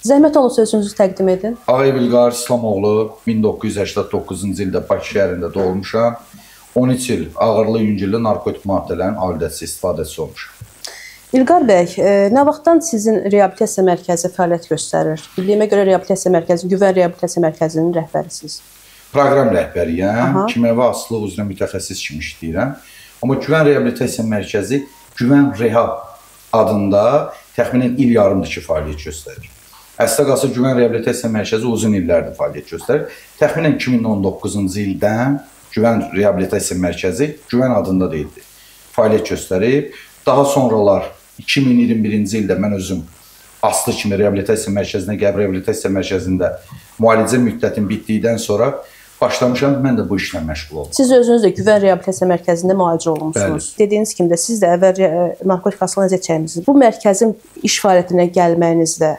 Zəhmət olun sözünüzü təqdim edin. Ağayev İlqar İslamoğlu 1989-cu ildə Bakı şəhərində doğulmuşam. 13 il ağırlı yüngüllü narkotik maddələrin aludəsi istifadəçisi olmuşam. İlqar bəy, nə vaxtdan sizin reabilitasiya mərkəzi fəaliyyət göstərir? Bildiyimə görə reabilitasiya mərkəzi, Güvən Reabilitasiya Mərkəzinin rəhbərisiniz. Proqram rəhbəriyəm, kimya və asılılıq üzrə mütəxəssis kimi işləyirəm. Amma Güvən Reabilitasiya Mərkəzi Güvən Rehab adında təxminən il yarımdır ki, fəaliyyət göstərir. Əslə qalsa Güvən Reabilitasiya Mərkəzi uzun illərdir fəaliyyət göstərir. Təxminən 2019-cu ildən Güvən Reabilitasiya Mərkəzi Güvən adında deyildi. Fəaliyyət göstərib. Daha sonralar 2021-ci ildə mən özüm aslı kimi reabilitasiya mərkəzinə, Qəbr Reabilitasiya Mərkəzində müalicə müddətim bitdikdən sonra başlamışam, mən də bu işlə məşğul oldum. Siz özünüz də Güvən Reabilitasiya Mərkəzində müalicə olunmuşsunuz. Bəli. Dediyiniz kimi də siz də əvvəl narkotik hastalığı əziyyət çəkmisiniz. Bu mərkəzin iş fəaliyyətinə gəlməyinizdə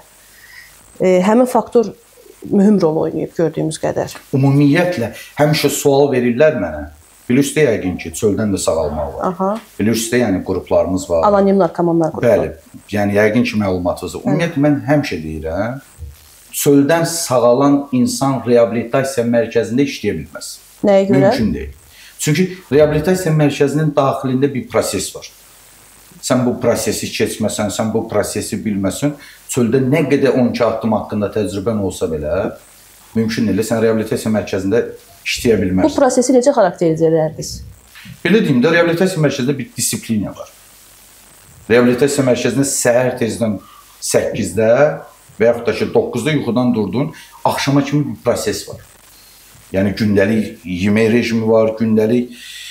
həmin faktor mühüm rol oynayıb gördüyümüz qədər. Ümumiyyətlə, həmişə sual verirlər mənə. Bilirsiniz yəqin ki, çöldən də sağalmaq var. Bilirsiniz, yəni qruplarımız var. Anonim narkomanlar qrupları. Bəli, yəni yəqin ki, məlumatınız var. Ümumiyyətlə, mən həmişə deyirəm, çöldən sağalan insan reabilitasiya mərkəzində işləyə bilməz. Nəyə görə? Mümkün deyil. Çünki reabilitasiya mərkəzinin daxilində bir proses var. Sən bu prosesi keçməsən, sən bu prosesi bilməsən, çöldə nə qədər 12 addım haqqında təcrübən olsa belə, mümkün deyil. Sən reabilitasiya mərkəzində işləyə bilməzsən. Bu prosesi necə xarakterizə edərdiniz? Belə deyim də, reabilitasiya mərkəzində bir disiplina var. Reabilitasiya mərkəzində səhər tezdən 8-də və yaxud da ki 9-da yuxudan durdun, axşama kimi bir proses var. Yəni gündəlik yemək rejimi var, gündəlik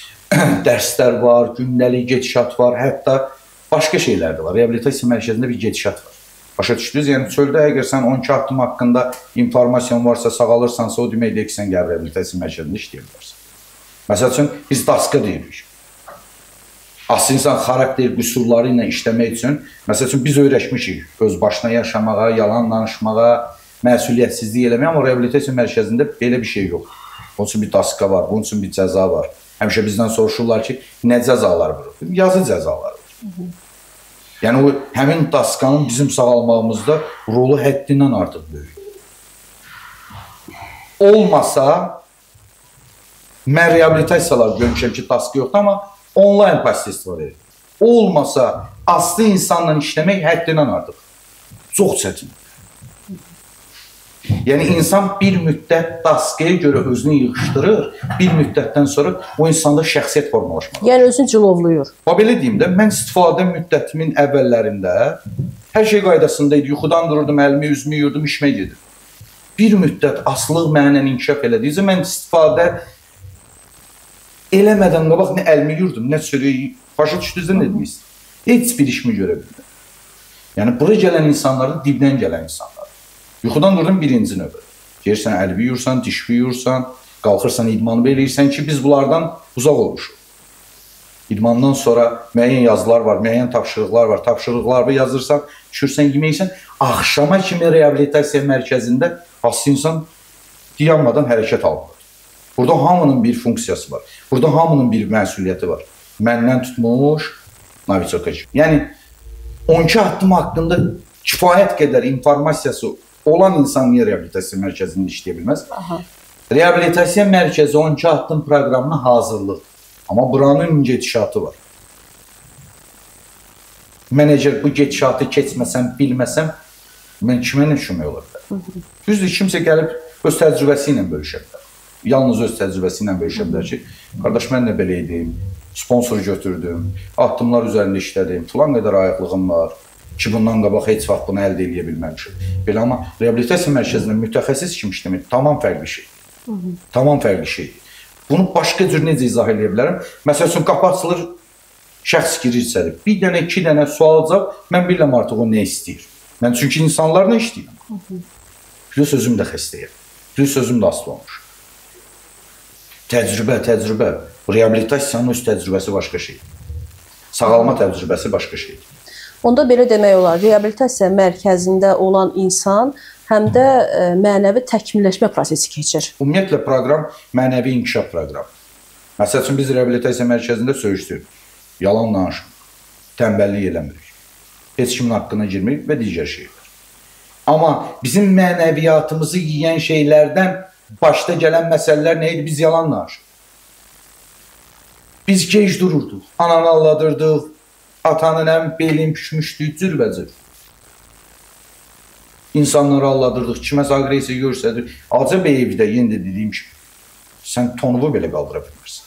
dərslər var, gündəlik gedişat var, hətta başqa şeylər də var. Reabilitasiya mərkəzində bir gedişat var. Başa düşdünüz? Yəni çöldə əgər sən 12 addım haqqında informasiyon varsa, sağalırsansa, o deməkdir ki, sən Qəbr Reabilitasiya Mərkəzində işləyə bilərsən. Məsəl üçün, biz daska deyirik. Asıl insan xarakter qüsurları ilə işləmək üçün, məsəl üçün, biz öyrəşmişik öz başına yaşamağa, yalan danışmağa, məsuliyyətsizlik eləməyə, amma reabilitasiya mərkəzində belə bir şey yox. Bunun üçün bir daska var, bunun üçün bir cəza var. Həmişə bizdən soruşurlar ki, nə cəzalar var? Yazı cəzalar var. Yəni, o, həmin daskanın bizim sağalmağımızda rolu həddindən artıq böyük. Olmasa, mən reabilitasiyalar görmüşəm ki, daska yoxdur, amma onlayn pasistifa verir. Olmasa, aslı insanla işləmək həddindən artıq. Çox çətin. Yəni, insan bir müddət daskaya görə özünü yığışdırır, bir müddətdən sonra o insanda şəxsiyyət formalaşmalıdır. Yəni, özünü cilovluyur. Belə deyim də, mən istifadə müddətimin əvvəllərində hər şey qaydasında idi. Yuxudan dururdum, əlimi, üzümü yuyurdum, işimə gedir. Bir müddət aslılıq mənlə inkişaf elədiyicə, mən istifadə eləmədən qabaq nə əlimi yuyurdum, nə sürüyü, başa düşdünüzdə nə demək istəyir? Heç bir işimi görə bildim. Yəni, bura gələn insanlar da dibdən gələn insanlar. Yuxudan durdum birinci növbə. Gelirsən, əlbi yuyursan, dişbi yuyursan, qalxırsan, idmanı eləyirsən ki, biz bunlardan uzaq olmuşuq. İdmandan sonra müəyyən yazılar var, müəyyən tapşırıqlar var. Tapşırıqları yazırsan, düşürsən, yeməksən. Axşama kimi reabilitasiya mərkəzində aslı insan dayanmadan hərəkət almalıdır. Burada hamının bir funksiyası var. Burada hamının bir məsuliyyəti var. Məndən tutmuş, Noviçokaç. Yəni, 12 addım haqqında kifayət qədər informasiyası olan insan niyə reabilitasiya mərkəzində işləyə bilməz? Reabilitasiya mərkəzi 12 addım proqramına hazırlıq. Amma buranın gedişatı var. Mən əgər bu gedişatı keçməsəm, bilməsəm, mən kimə nə düşünmək olar? Düzdür, kimsə gəlib öz təcrübəsi ilə bölüşə bilər. Yalnız öz təcrübəsi ilə bölüşə bilər ki, qardaş, mən də belə idim, sponsor götürdüm, addımlar üzərində işlədim, filan qədər ayıqlığım var. Ki, bundan qabaq heç vaxt bunu əldə edə bilməmişim. Belə, amma reabilitasiya mərkəzində mütəxəssis kimi işləmək tamam fərqli şey. Tamam fərqli şey. Bunu başqa cür necə izah edə bilərəm? Məsəl üçün, qapı açılır, şəxs girir içəri. Bir dənə, iki dənə sual cavab, mən biləm artıq o nə istəyir. Mən çünki insanlarla işləyirəm. Bir sözüm də xəstəyəm. Bir sözüm də asılı olmuş. Təcrübə. Reabilitasiyanın öz təcrübəsi başqa şeydir. Sağalma təcrübəsi başqa şeydir. Onda belə demək olar, reabilitasiya mərkəzində olan insan həm də mənəvi təkmilləşmə prosesi keçir. Ümumiyyətlə, proqram mənəvi inkişaf proqramı. Məsəl üçün, biz reabilitasiya mərkəzində söyüşdürük, yalan danışmırıq, tənbəllik eləmirik, heç kimin haqqına girmirik və digər şeylər. Amma bizim mənəviyyatımızı yeyən şeylərdən başda gələn məsələlər nə idi? Biz yalan danışırdıq. Biz gec dururduq, ananı alladırdıq, atanın belin püşmüşdük, cürbəcür. İnsanları alladırdıq, kiməsə agresiya görsədik. Acaba evdə yenə də dediyim kimi, sən tonuvu belə qaldıra bilmirsən.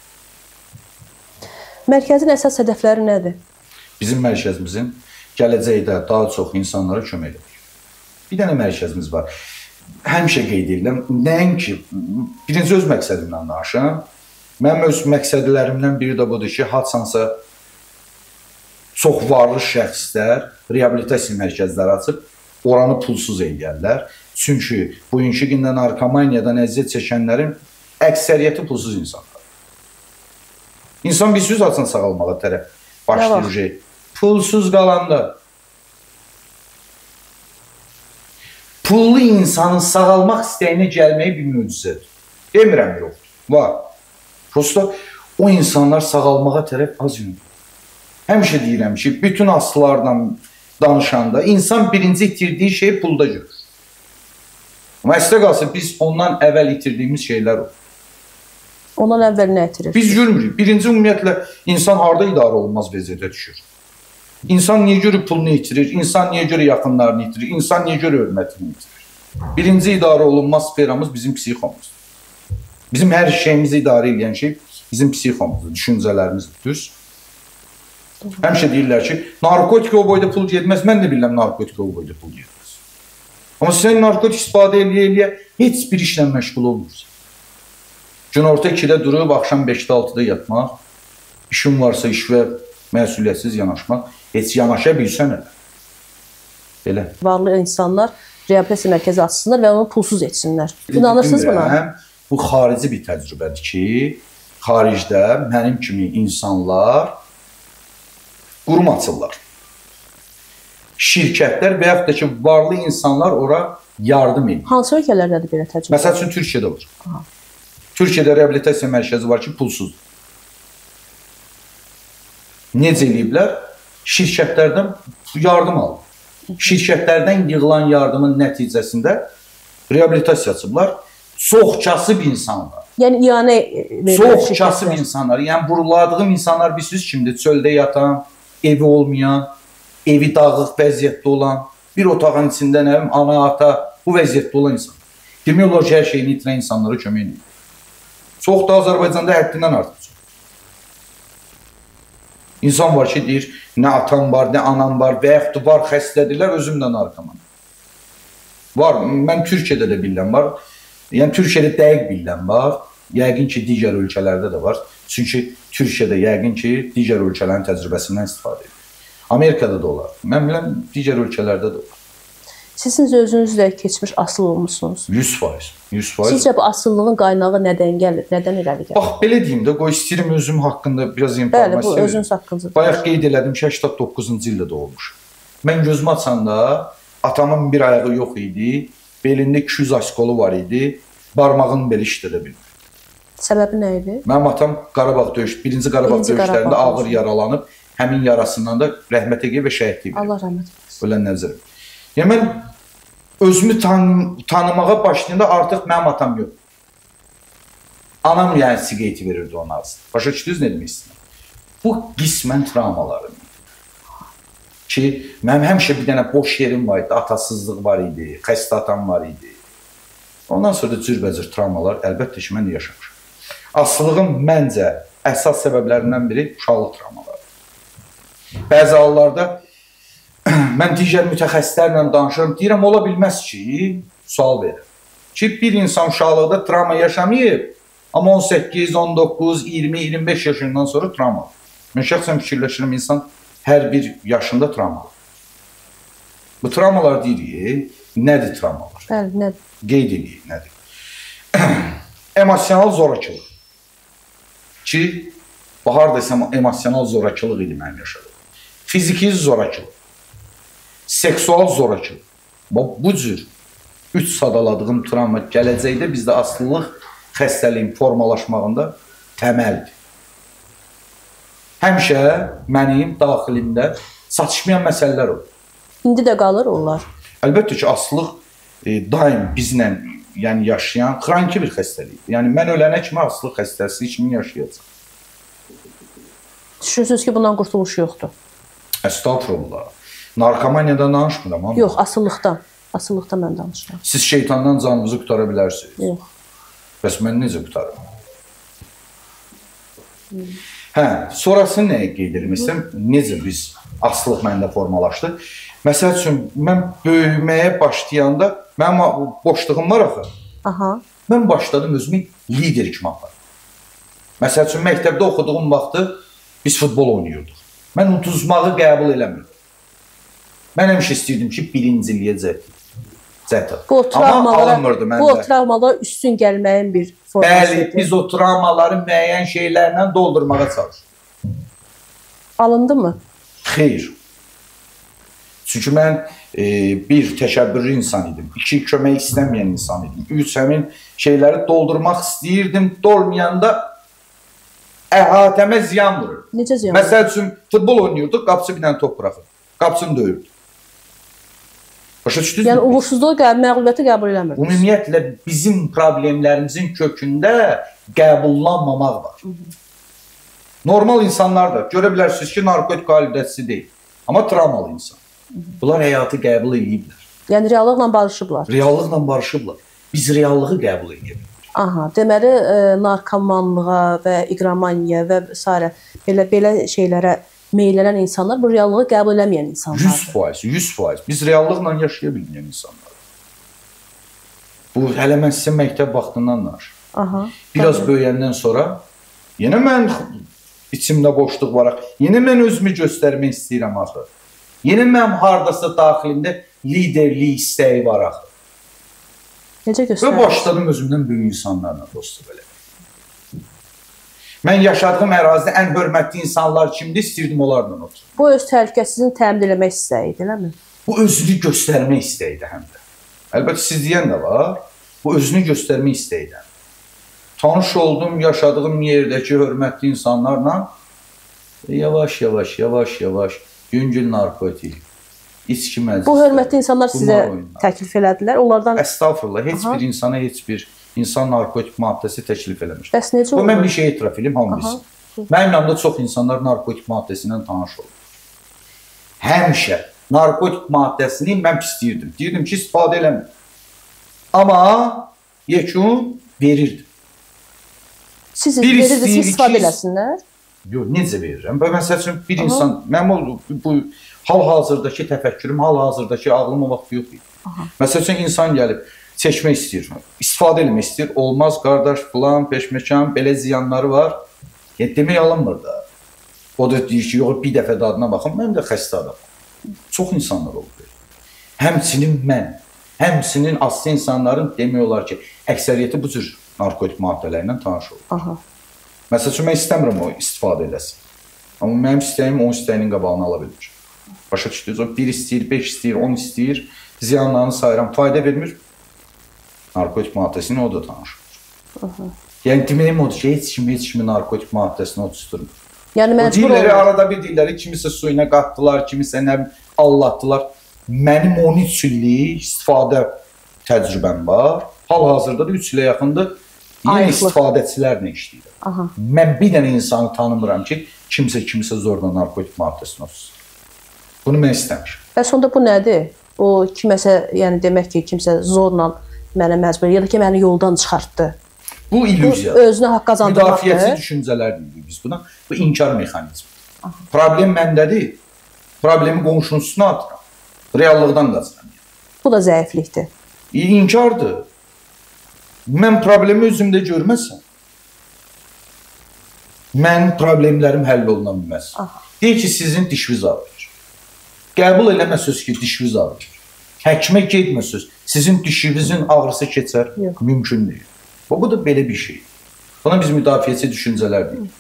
Mərkəzin əsas hədəfləri nədir? Bizim mərkəzimizin gələcəkdə daha çox insanlara kömək edir. Bir dənə mərkəzimiz var. Həmişə qeyd edirəm, nəinki, birinci öz məqsədimdən danışım. Mənim öz məqsədlərimdən biri də budur ki, haçansa çox varlı şəxslər reabilitasiya mərkəzləri açıb, oranı pulsuz eləyərlər. Çünki bugünkü gündə narkomaniyadan əziyyət çəkənlərin əksəriyyəti pulsuz insanlar. İnsan bir söz açın sağalmağa tərəf başlayır. Pulsuz qalanda. Pullu insanın sağalmaq istəyinə gəlməyi bir möcüzədir. Demirəm yoxdur. Var. Prosta o insanlar sağalmağa tərəf az yönür. Həmişə deyirəm ki, bütün aslılardan danışanda insan birinci itirdiyi şeyi pulda görür. Amma əslə qalsa biz ondan əvvəl itirdiyimiz şeylər olur. Ondan əvvəl nə itirir? Biz görmürük. Birinci ümumiyyətlə insan harda idarə olunmaz vəziyyətə düşür. İnsan niyə görə pulunu itirir? İnsan niyə görə yaxınlarını itirir? İnsan niyə görə hörmətini itirir? Birinci idarə olunmaz sferamız bizim psixomuzdur. Bizim hər şeyimizi idarə edən şey bizim psixomuzdur, düşüncələrimizdir. Düz? Həmişə deyirlər ki, narkotik o boyda pul getməz. Mən də bilirəm narkotik o boyda pul getməz. Amma sən narkotik istifadə eləyə-eləyə heç bir işlə məşğul olmursan. Günorta 2-də durub, axşam 5-də 6-da yatmaq, işin varsa iş və məsuliyyətsiz yanaşmaq, heç yanaşa bilsən elə. Belə. Varlı insanlar reabilitasiya mərkəzi açsınlar və onu pulsuz etsinlər. İnanırsınız buna? Bu xarici bir təcrübədir ki, xaricdə mənim kimi insanlar qurum açırlar. Şirkətlər və yaxud da ki, varlı insanlar ora yardım edir. Hansı ölkələrdədir belə təcrübə? Məsəl üçün, Türkiyədə var. Aha. Türkiyədə reabilitasiya mərkəzi var ki, pulsuzdur. Necə eləyiblər? Şirkətlərdən yardım alır. Şirkətlərdən yığılan yardımın nəticəsində reabilitasiya açıblar. Çox kasıb insanlar. Yəni, iyanə çox kasıb insanlar. Yəni, vuruladığım insanlar bilirsiniz kimdir? Çöldə yatan, evi olmayan, evi dağlıq vəziyyətdə olan, bir otağın içində nəvim, ana, ata, bu vəziyyətdə olan insanlar. Demək olar ki, hər şeyini itirən insanlara kömək edir. Çox da Azərbaycanda həddindən artıq. İnsan var ki, deyir, nə atam var, nə anam var və yaxud var, xəstədirlər, özüm də narkoman. Var, mən Türkiyədə də bilən var. Yəni, Türkiyədə dəqiq bilən var. Yəqin ki, digər ölkələrdə də var. Çünki Türkiyədə yəqin ki, digər ölkələrin təcrübəsindən istifadə edir. Amerikada da olar. Mən bilən, digər ölkələrdə də olar. Siz özünüzlə keçmiş asıl olmuşsunuz. 100%. Sizcə bu asıllığın qaynağı nədən gəlir? Nədən irəli gəlir? Bax, belə deyim də, qoy istəyirəm özüm haqqında biraz informasiya. Bəli, bu özünüz haqqınızda. Bayaq qeyd elədim ki, 89-cu ildə doğulmuş. Mən gözümü açanda atamın bir ayağı yox idi, belində 200 askolu var idi, barmağını belə işlədə bilmir. Səbəbi nə idi? Mənim atam Qarabağ döyüş, birinci Qarabağ döyüşlərində ağır yaralanıb, həmin yarasından da rəhmətə gedib və şəhidlik verir. Allah rəhmət etsin. Ölən nəzər. Yəni, mən özümü tanımağa başlayanda artıq mənim atam yox. Anam yəni siqaret verirdi onun ağzına. Başa düşdünüz nə demək istəyirəm? Bu qismən travmalarım. Ki, mənim həmişə bir dənə boş yerim var idi, atasızlıq var idi, xəstə atam var idi. Ondan sonra da cürbəcür travmalar əlbəttə ki, mən də yaşamışam. Asılılığın məncə əsas səbəblərindən biri uşaqlıq travmaları. Bəzi hallarda mən digər mütəxəssislərlə danışıram, deyirəm, ola bilməz ki, sual verir. Ki, bir insan uşaqlıqda travma yaşamayıb, amma 18, 19, 20, 25 yaşından sonra travma. Mən şəxsən fikirləşirəm, insan hər bir yaşında travma. Bu travmalar deyirik, nədir travmalar? Bəli, nədir? Qeyd edirik, nədir? Emosional zorakılıq. Ki, bahar desəm, emosional zorakılıq idi mənim yaşadığım. Fiziki zorakılıq. Seksual zorakılıq. Bu cür 3 sadaladığım travma gələcəkdə bizdə asılılıq xəstəliyin formalaşmağında təməldir. Həmişə mənim daxilimdə çatışmayan məsələlər olur. İndi də qalır onlar. Əlbəttə ki, asılılıq daim bizlə yəni yaşayan xroniki bir xəstəlikdir. Yəni mən ölənə kimi asılılıq xəstəsi kimi yaşayacaq. Düşünürsünüz ki, bundan qurtuluş yoxdur? Estağfurullah. Narkomaniyadan danışmıram amma. Yox, asılılıqdan. Asılılıqdan mən danışıram. Siz şeytandan canınızı qutara bilərsiniz. Yox. Bəs mən necə qutarım? Sonrası nəyə qeyd edilmişəm? Necə biz asılılıq məndə formalaşdı? Məsəl üçün, mən böyüməyə başlayanda, mənim boşluğum var axı. Mən başladım özümü lider kimi aparım. Məsəl üçün, məktəbdə oxuduğum vaxtı biz futbol oynayırdıq. Mən uduzmağı qəbul eləmirdim. Mən həmişə istəyirdim ki, birinciliyə cəhd. Bu travmalara üstün gəlməyin bir formasıdır. Bəli, biz o travmaları müəyyən şeylərlə doldurmağa çalışırıq. Alındı mı? Xeyr. Çünki mən bir təkəbbürlü insan idim. 2 kömək istəməyən insan idim. 3 həmin şeyləri doldurmaq istəyirdim. Dolmayanda əhatəmə ziyan vurur. Necə ziyan vurur? Məsəl üçün, futbol oynayırdıq, qapısı bir dənə top buraxır. Qapısını döyürdü. Başa düşdünüz mü? Yəni, uğursuzluğu, məğlubiyyəti qəbul eləmirdiniz. Ümumiyyətlə, bizim problemlərimizin kökündə qəbullanmamaq var. Normal insanlar da görə bilərsiniz ki, narkotik aludəçisi deyil. Amma travmalı insan. Bunlar həyatı qəbul ediblər. Yəni, reallıqla barışıblar. Reallıqla barışıblar. Biz reallığı qəbul edirik. Aha, deməli, narkomanlığa və iqramaniya və s. belə şeylərə meylənən insanlar bu reallığı qəbul eləməyən insanlardır. 100%. Biz reallıqla yaşaya bilməyən insanlar. Bu, hələ mən sizə məktəb vaxtından danışıram. Biraz böyüyəndən sonra yenə mən içimdə boşluq var. Yenə mən özümü göstərmək istəyirəm axı. Yenə mənim haradasa daxilimdə liderlik istəyi var axı. Necə göstərir? Və başladım özümdən böyük insanlarla dostluq eləmək. Mən yaşadığım ərazidə ən hörmətli insanlar kimdir, istəyirdim onlarla oturum. Bu öz təhlükəsizliyini təmin eləmək istəyidir, eləmi? Bu özünü göstərmək istəyidir həm də. Əlbəttə siz deyən də var. Bu özünü göstərmək istəyidir. Tanış oldum, yaşadığım yerdəki hörmətli insanlarla yavaş, yüngül narkotik, içki məclisi. Bu hörmətli insanlar sizə təklif elədilər, onlardan... Estağfurullah, heç bir insana heç bir insan narkotik maddəsi təklif eləmişdir. Bəs necə olur? Bu, mən bir şey etiraf edeyim, hamısı. Mənim yanımda çox insanlar narkotik maddəsindən tanış olur. Həmişə narkotik maddəsini mən istəyirdim. Deyirdim ki, istifadə eləmir. Amma yekun verirdim. Siz verirdiniz ki, istifadə eləsinlər? Yox, necə verirəm? Məsəl üçün, bir insan, mənim bu hal-hazırdakı təfəkkürüm, hal-hazırdakı ağlım o vaxt yox idi. Məsəl üçün, insan gəlib, çəkmək istəyir, istifadə eləmək istəyir. Olmaz, qardaş, filan, peşməkan, belə ziyanları var. Demək alınmır da. O da deyir ki, yox, bir dəfə dadına baxın, mən də xəstə adam. Çox insanlar olur. Həmçinin mən, həmçinin aslı insanların demək olar ki, əksəriyyəti bu cür narkotik maddələrlə tanış olur. Məsəl üçün, mən istəmirəm o istifadə eləsin. Amma mənim istəyim, onun istəyinin qabağını ala bilir. Başa düşdünüz, o 1 istəyir, 5 istəyir, 10 istəyir, ziyanlarını sayıram, fayda vermir. Narkotik maddəsini o da tanışır. Yəni, deməyim odur ki, heç kimi narkotik maddəsini o tutturmur. Yəni, o deyirləri, arada bir deyirləri, kimisə suyuna qatdılar, kimisə nə allatdılar. Mənim 13 illik istifadə təcrübəm var. Hal-hazırda da 3 ilə yaxındır. Yeni istifadəçilərlə işləyirəm. Mən bir dənə insanı tanımıram ki, kimisə zorla narkotik maddəsini o tutsun. Bunu mən istəmişim. Bəs onda bu nədir? O kiməsə, yəni demək ki, kimsə zorla mənə məcbur, ya da ki, məni yoldan çıxartdı. Bu illüziyadır. Bu özünə haqq qazandırmaqdır. Müdafiəçi düşüncələr deyirik biz buna. Bu inkar mexanizmi. Problem məndədir. Problemi qonşunun üstünə atıram. Reallıqdan qaçıram. Bu da zəiflikdir. İnkardır. Mən problemi özümdə görməsəm, mənim problemlərim həll oluna bilməz. Deyir ki, sizin dişiniz ağrır. Qəbul eləməsiniz ki, dişiniz ağrır. Həkimə getməsiniz, sizin dişinizin ağrısı keçər. Mümkün deyil. Bu da belə bir şey. Buna biz müdafiəçi düşüncələr deyirik.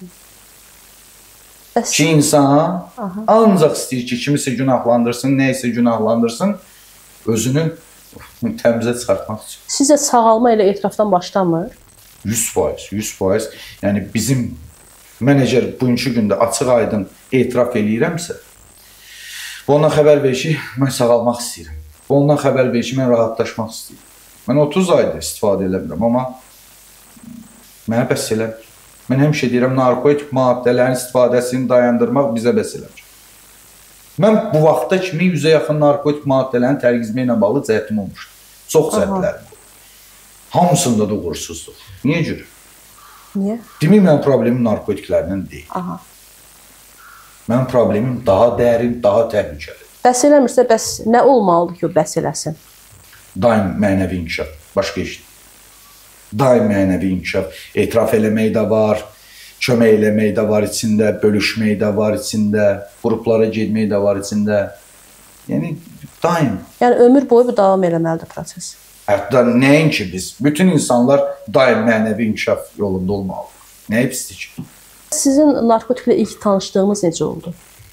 Ki, insan ancaq istəyir ki, kimisə günahlandırsın, nəyisə günahlandırsın, özünü təmizə çıxartmaq üçün. Sizə sağalma ilə etirafdan başlamır? 100%. Yəni, mən əgər bugünkü gündə açıq aydın etiraf eləyirəmsə, bu ona xəbər verir ki, mən sağalmaq istəyirəm. Ondan xəbər verir ki, mən rahatlaşmaq istəyirəm. Mən 30 aydır istifadə eləmirəm, amma mənə bəs eləmir. Mən həmişə deyirəm, narkotik maddələrin istifadəsini dayandırmaq bizə bəs eləmir. Mən bu vaxta kimi 100-ə yaxın narkotik maddələrin tərgizmə ilə bağlı cəhətim olmuşdur. Çox cəhətlərim. Hamısında da uğursuzluq. Niyə görə? Niyə? Demək, mənim problemim narkotiklərdən deyil. Aha. Mənim problemim daha dərin, daha təhlükəli. Bəs eləmirsə, bəs nə olmalıdır ki, o bəs eləsin? Daim mənəvi inkişaf, başqa iş. Daim mənəvi inkişaf, etiraf eləmək də var, kömək eləmək də var içində, bölüşmək də var içində, qruplara getmək də var içində. Yəni, daim. Yəni, ömür boyu bu davam eləməlidir proses. Hətta nəinki biz, bütün insanlar daim mənəvi inkişaf yolunda olmalıdır. Nəyə pisdir ki? Sizin narkotiklə ilk tanışdığınız necə oldu?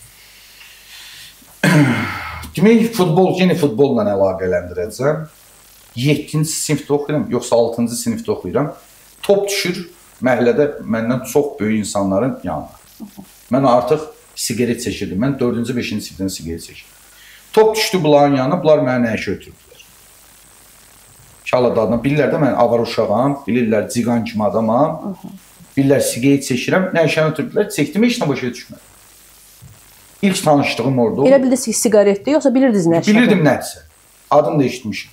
Demək, yeni futbolla əlaqələndirəcəm. 7-ci sinifdə oxuyuram, yoxsa 6-cı sinifdə oxuyuram. Top düşür məhəllədə məndən çox böyük insanların yanına. Mən artıq siqaret çəkirdim. Mən 4-cü, 5-ci sinifdən siqaret çəkirdim. Top düşdü bunların yanına, bunlar mənə nəşə ötürdülər. Şala dadına. Bilirlər də mən avar uşağam, bilirlər ciqan kimi adamam. Bilirlər siqaret çəkirəm, nəşəni ötürdülər. Çəkdim, heç nə başa düşmədim. İlk tanışdığım orada oldu. Elə bildiniz ki, siqaretdir, yoxsa bilirdiniz nəşə? Bilirdim nədirsə. Adını da eşitmişim.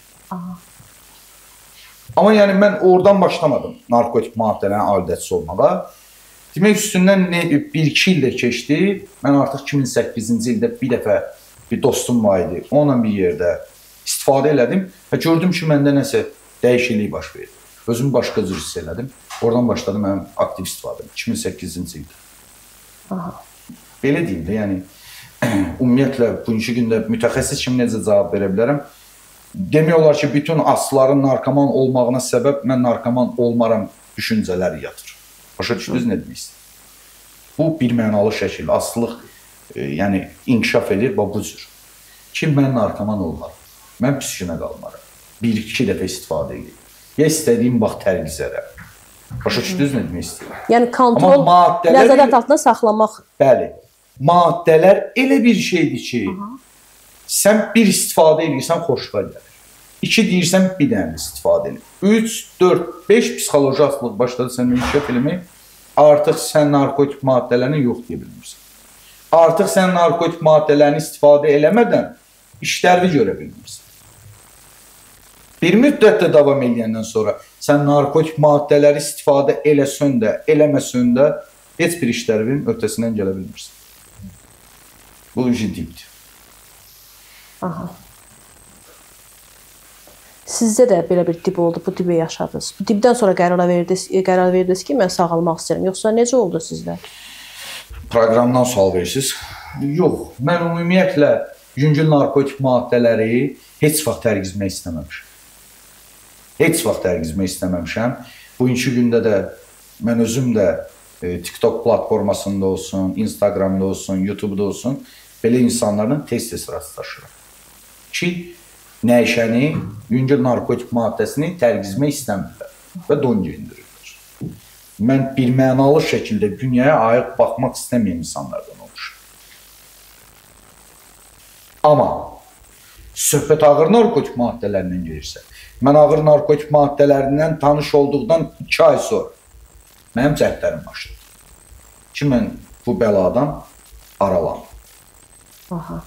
Amma yəni mən oradan başlamadım narkotik maddələrin aludəçisi olmağa. Demək, üstündən 1-2 ildə keçdi. Mən artıq 2008-ci ildə bir dəfə bir dostum var idi. Onunla bir yerdə istifadə elədim və gördüm ki, məndə nəsə dəyişiklik baş verdi. Özümü başqa cür hiss elədim. Oradan başladı mənim aktiv istifadəm 2008-ci ildə. Aha. Belə deyim də, yəni ümumiyyətlə bugünkü gündə mütəxəssis kimi necə cavab verə bilərəm? Demək olar ki, bütün aslıların narkoman olmağına səbəb mən narkoman olmaram düşüncələri yatır. Başa düşdünüz nə demək istəyirəm? Bu bir mənalı şəkil, aslılıq yəni inkişaf edir və bu cür. Ki, mən narkoman olmaram, mən psixinə qalmaram. 1-2 dəfə istifadə edir. Ya istədiyim vaxt tərgizərəm. Başa düşdünüz nə demək istəyirəm? Yəni kontrol, nəzarət altında saxlamaq. Bəli. Maddələr elə bir şeydir ki, sən bir istifadə edirsən, xoşuna gəlir. 2 deyirsən, bir dənə istifadə edir. 3, 4, 5 psixoloji asılılıq başladı səndən inkişaf eləmək. Artıq sən narkotik maddələrini yox deyə bilmirsən. Artıq sən narkotik maddələrini istifadə eləmədən işlərini görə bilmirsən. Bir müddətdə davam edəndən sonra sən narkotik maddələri istifadə eləsən də, eləməsən də heç bir işlərin ötəsindən gələ bilmirsən. Bu dipdir. Aha. Sizdə də belə bir dip oldu, bu dibi yaşadınız. Bu dibdən sonra qərar verdiniz ki, mən sağalmaq istəyirəm. Yoxsa necə oldu sizdə? Proqramdan sual verirsiniz. Yox, mən ümumiyyətlə yüngül narkotik maddələri heç vaxt tərgizmək istəməmişəm. Heç vaxt tərgizmək istəməmişəm. Bugünkü gündə də mən özüm də TikTok platformasında olsun, Instagramda olsun, YouTube'da olsun, belə insanların tez-tez rastlaşıram. Ki, nəşəni, yüngül narkotik maddəsini tərgizmək istəmirlər və don geyindirirlər. Mən bir mənalı şəkildə dünyaya ayıq baxmaq istəməyən insanlardan olmuşam. Amma söhbət ağır narkotik maddələrindən gelirsə, mən ağır narkotik maddələrindən tanış olduqdan 2 ay sonra mənim cəhdlərim başladı. Ki, mən bu bəladan aralandım. Aha.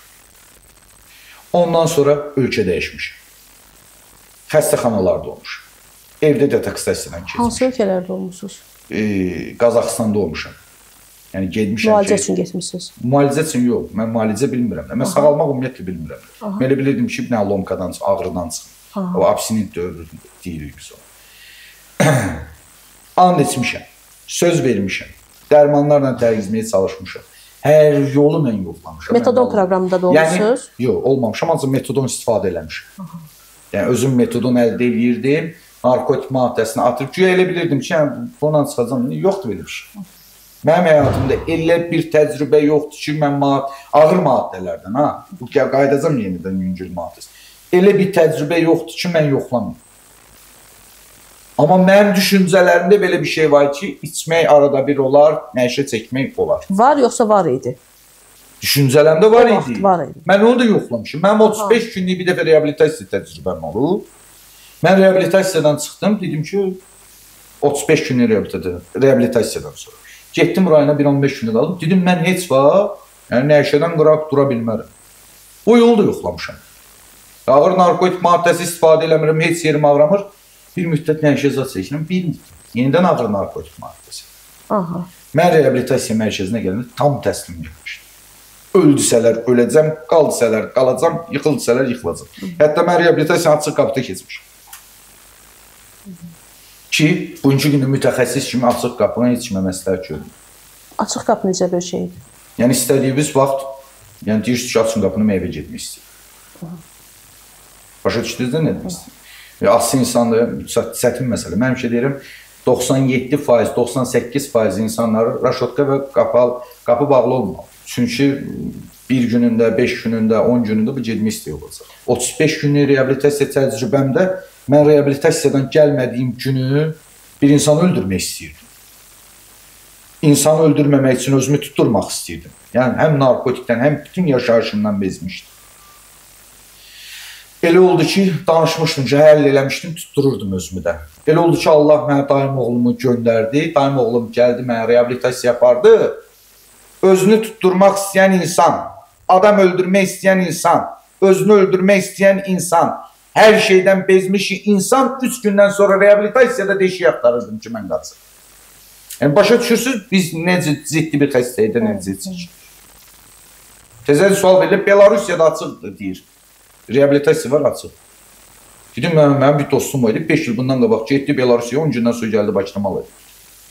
Ondan sonra ölkə dəyişmişim. Xəstəxanalarda olmuşum. Evdə detoksiyasından keçmişim. Hansı ölkələrdə olmuşsunuz? Qazaxıstanda olmuşam. Yəni gedmişəm. Müalicə üçün getmişsiniz? Müalicə üçün yox. Mən müalicə bilmirəm. Mən sağalmaq ümumiyyətlə bilmirəm. Mən elə bilirdim ki, nə lomkadan, ağrıdan çıxım. O absinent dövrü deyirik biz ona. And içmişəm. Söz vermişəm. Dərmanlarla tərgizməyə çalışmışam. Hər yolu mən yoxlamışam. Metodon proqramında da olmuşsunuz? Yəni, yox, olmamışam. Ancaq metodon istifadə eləmişəm. Yəni, özüm metodon əldə edirdim. Narkotik maddəsini atıb. Güya elə bilirdim ki, bundan çıxacam. Yoxdur belə bir şey. Mənim həyatımda elə bir təcrübə yoxdur ki, mən ağır maddələrdən, bu qaydacam yenidən yüngül maddəsi. Elə bir təcrübə yoxdur ki, mən yoxlamayım. Amma mənim düşüncələrimdə belə bir şey var ki, içmək arada bir olar, nəşə çəkmək olar. Var yoxsa var idi? Düşüncələrimdə var idi. Var idi. Mən onu da yoxlamışım. Mənim 35 günlük bir dəfə reabilitasiya təcrübəm olub. Mən reabilitasiyadan çıxdım, dedim ki, 35 günlük reabilitasiyadan sonra. Getdim rayona 1-15 günlük aldım. Dedim, mən heç vaxt nəşədən qıraq dura bilmərəm. O yolu da yoxlamışam. Ağır narkotik maddəsi istifadə eləmirəm, heç yerim ağramır. Bir müddət nəşə zat çəkirəm, bir müddət. Yenidən ağır narkotik maddəsi. Mən reabilitasiya mərkəzinə gələndə tam təslim etmişdim. Öldüsələr öləcəm, qaldısələr qalacam, yıxıldısələr yıxılacam. Hətta mən reabilitasiya açıq qapıda keçmişim. Ki, bugünkü gündə mütəxəssis kimi açıq qapını heç kimə məsləhət görmür. Açıq qapı necə bir şeydir? Yəni, istədiyiniz vaxt, yəni deyirsiniz ki, açın qapını meyvə getmək istəyir. Başa düşdünüz də nə demək istəyir? Aslı insanda çətin məsələ. Mən həmişə deyirəm, 97%, 98% insanları raşotka və qapı bağlı olmalı. Çünki bir günündə, 5 günündə, 10 günündə bu getmək istəyir olacaq. 35 günlük reabilitasiya təcrübəmdə mən reabilitasiyadan gəlmədiyim günü bir insanı öldürmək istəyirdim. İnsanı öldürməmək üçün özümü tutturmaq istəyirdim. Yəni, həm narkotikdən, həm bütün yaşayışımdan bezmişdim. Elə oldu ki, danışmışdım ki, həll eləmişdim, tuttururdum özümü də. Elə oldu ki, Allah mənə daim oğlumu göndərdi. Daim oğlum gəldi, mənə reabilitasiya yapardı. Özünü tutturmaq istəyən insan, adam öldürmək istəyən insan, özünü öldürmək istəyən insan, hər şeydən bezmiş insan 3 gündən sonra reabilitasiyada deşik axtarırdım ki, mən qaçım. Yəni, başa düşürsünüz, biz necə ciddi bir xəstəlikdə necə çəkir. Təzəli sual verilir, Belarusiyada açıqdır, deyir. Reabilitasiya var, açıq. Dedim, mənim bir dostum var idi, 5 il bundan qabaq getdi Belarusiyaya, 10 gündən sonra gəldi Bakıda mal edir.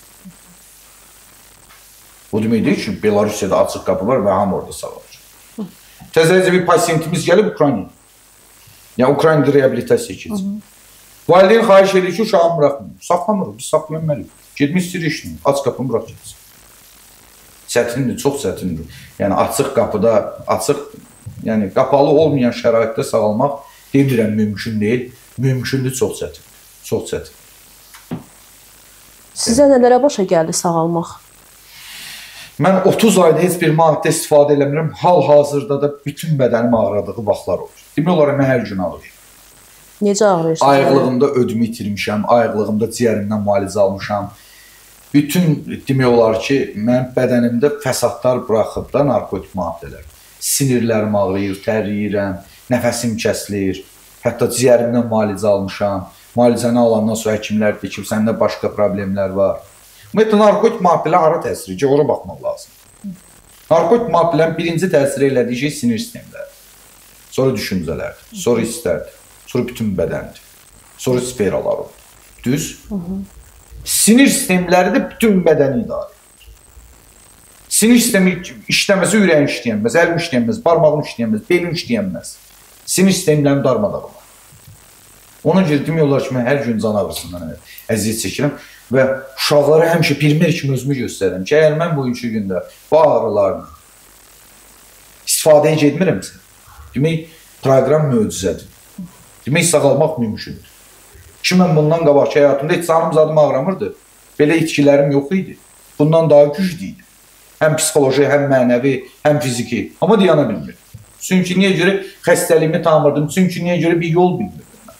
O deməkdir ki, Belarusiyada açıq qapı var və hamı orada sağlanır. Təzəlicə bir pasiyentimiz gəlib Ukraynaya. Yəni, Ukraynada reabilitasiya keçir. Valideyn xahiş edir ki, uşağımı bıraxmıyor. Saxlamırıq, biz saxlayamayıq. Gedmək istəyir işini, aç qapını bırax getsin. Çətindir, çox çətindir. Yəni, açıq qapıda, yəni, qapalı olmayan şəraitdə sağalmaq demirəm, mümkün deyil. Mümkündür, çox çətin. Çox çətin. Sizə nələrə başa gəldi sağalmaq? Mən 30 ayda heç bir maddə istifadə eləmirəm. Hal-hazırda da bütün bədənim ağrıdığı vaxtlar olur. Demək olar, mən hər gün ağrıyım. Necə ağrıyırsınız? Ayıqlığımda ödümü itirmişəm, ayıqlığımda ciyərimdən müalicə almışam. Bütün demək olar ki, mən bədənimdə fəsadlar buraxıb da narkotik maddələr. Sinirlərim ağrıyır, tərləyirəm, nəfəsim kəsilir. Hətta ciyərimdən müalicə almışam. Müalicəni alandan sonra həkimlər deyir ki, səndə başqa problemlər var. Ümumiyyətlə, narkotik maddələr hara təsir edir? Ora baxmaq lazım. Narkotik maddələrin birinci təsir elədiyi şey sinir sistemləridir. Sonra düşüncələrdir, sonra hisslərdir, sonra bütün bədəndir, sonra sferalar olur. Düz? Sinir sistemləri də bütün bədəni idarə edir. Sinir sistemi işləməsə ürəyin işləyənməz, əlim işləyənməz, barmağım işləyənməz, belin işləyənməz. Sinir sistemlərini darmadağın. Ona görə demək olar ki, mən hər gün can ağrısından əziyyət çəkirəm və uşaqlara həmişə primer kimi özümü göstərirəm ki, əgər mən bugünkü gündə bu ağrılarla istifadəyə getmirəmsə, demək, proqram möcüzədir. Demək, sağalmaq mümkündür. Ki, mən bundan qabaqki həyatımda heç canım zadım ağramırdı. Belə itkilərim yox idi. Bundan daha güclü idi. Həm psixoloji, həm mənəvi, həm fiziki. Amma dayana bilmirdim. Çünki niyə görə xəstəliyimi tanımırdım? Çünki niyə görə bir yol bilmirdim mən.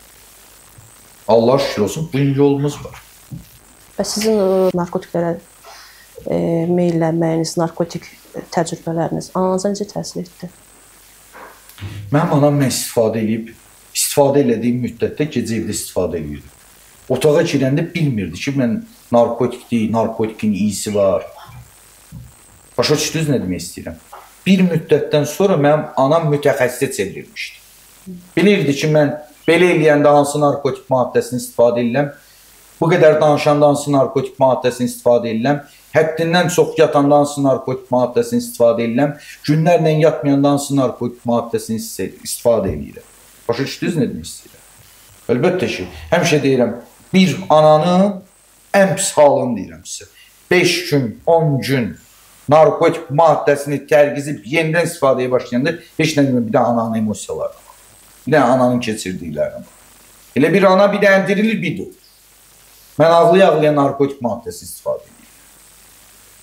Allah şükür olsun, bu yolumuz var. Və sizin narkotiklərə meylənməyiniz, narkotik təcrübələriniz ananıza necə təsir etdi? Mənim anam mən istifadə elədiyim müddətdə gecə evdə istifadə edirdim. Otağa girəndə bilmirdi ki, mən narkotikdir, narkotikin iyisi var. Başa düşdünüz nə demək istəyirəm? Bir müddətdən sonra mənim anam mütəxəssisə çevrilmişdi. Bilirdi ki, mən belə eləyəndə hansı narkotik maddəsini istifadə edirəm, bu qədər danışanda hansı narkotik maddəsini istifadə edirəm, həddindən çox yatanda hansı narkotik maddəsini istifadə edirəm, günlərlə yatmayanda hansı narkotik maddəsini istifadə edirəm. Başa düşdünüz nə demək istəyirəm? Əlbəttə ki, həmişə deyirəm, bir ananın ən pis halını deyirəm sizə. 5 gün, 10 gün narkotik maddəsini tərgizib yenidən istifadəyə başlayanda heç nə demir, bir də ananın emosiyalarına var. Bir də ananın keçirdiklərinə var. Elə bir ana bir də dirilir, bir də. Mən ağlaya-ağlaya narkotik maddəsi istifadə edirəm.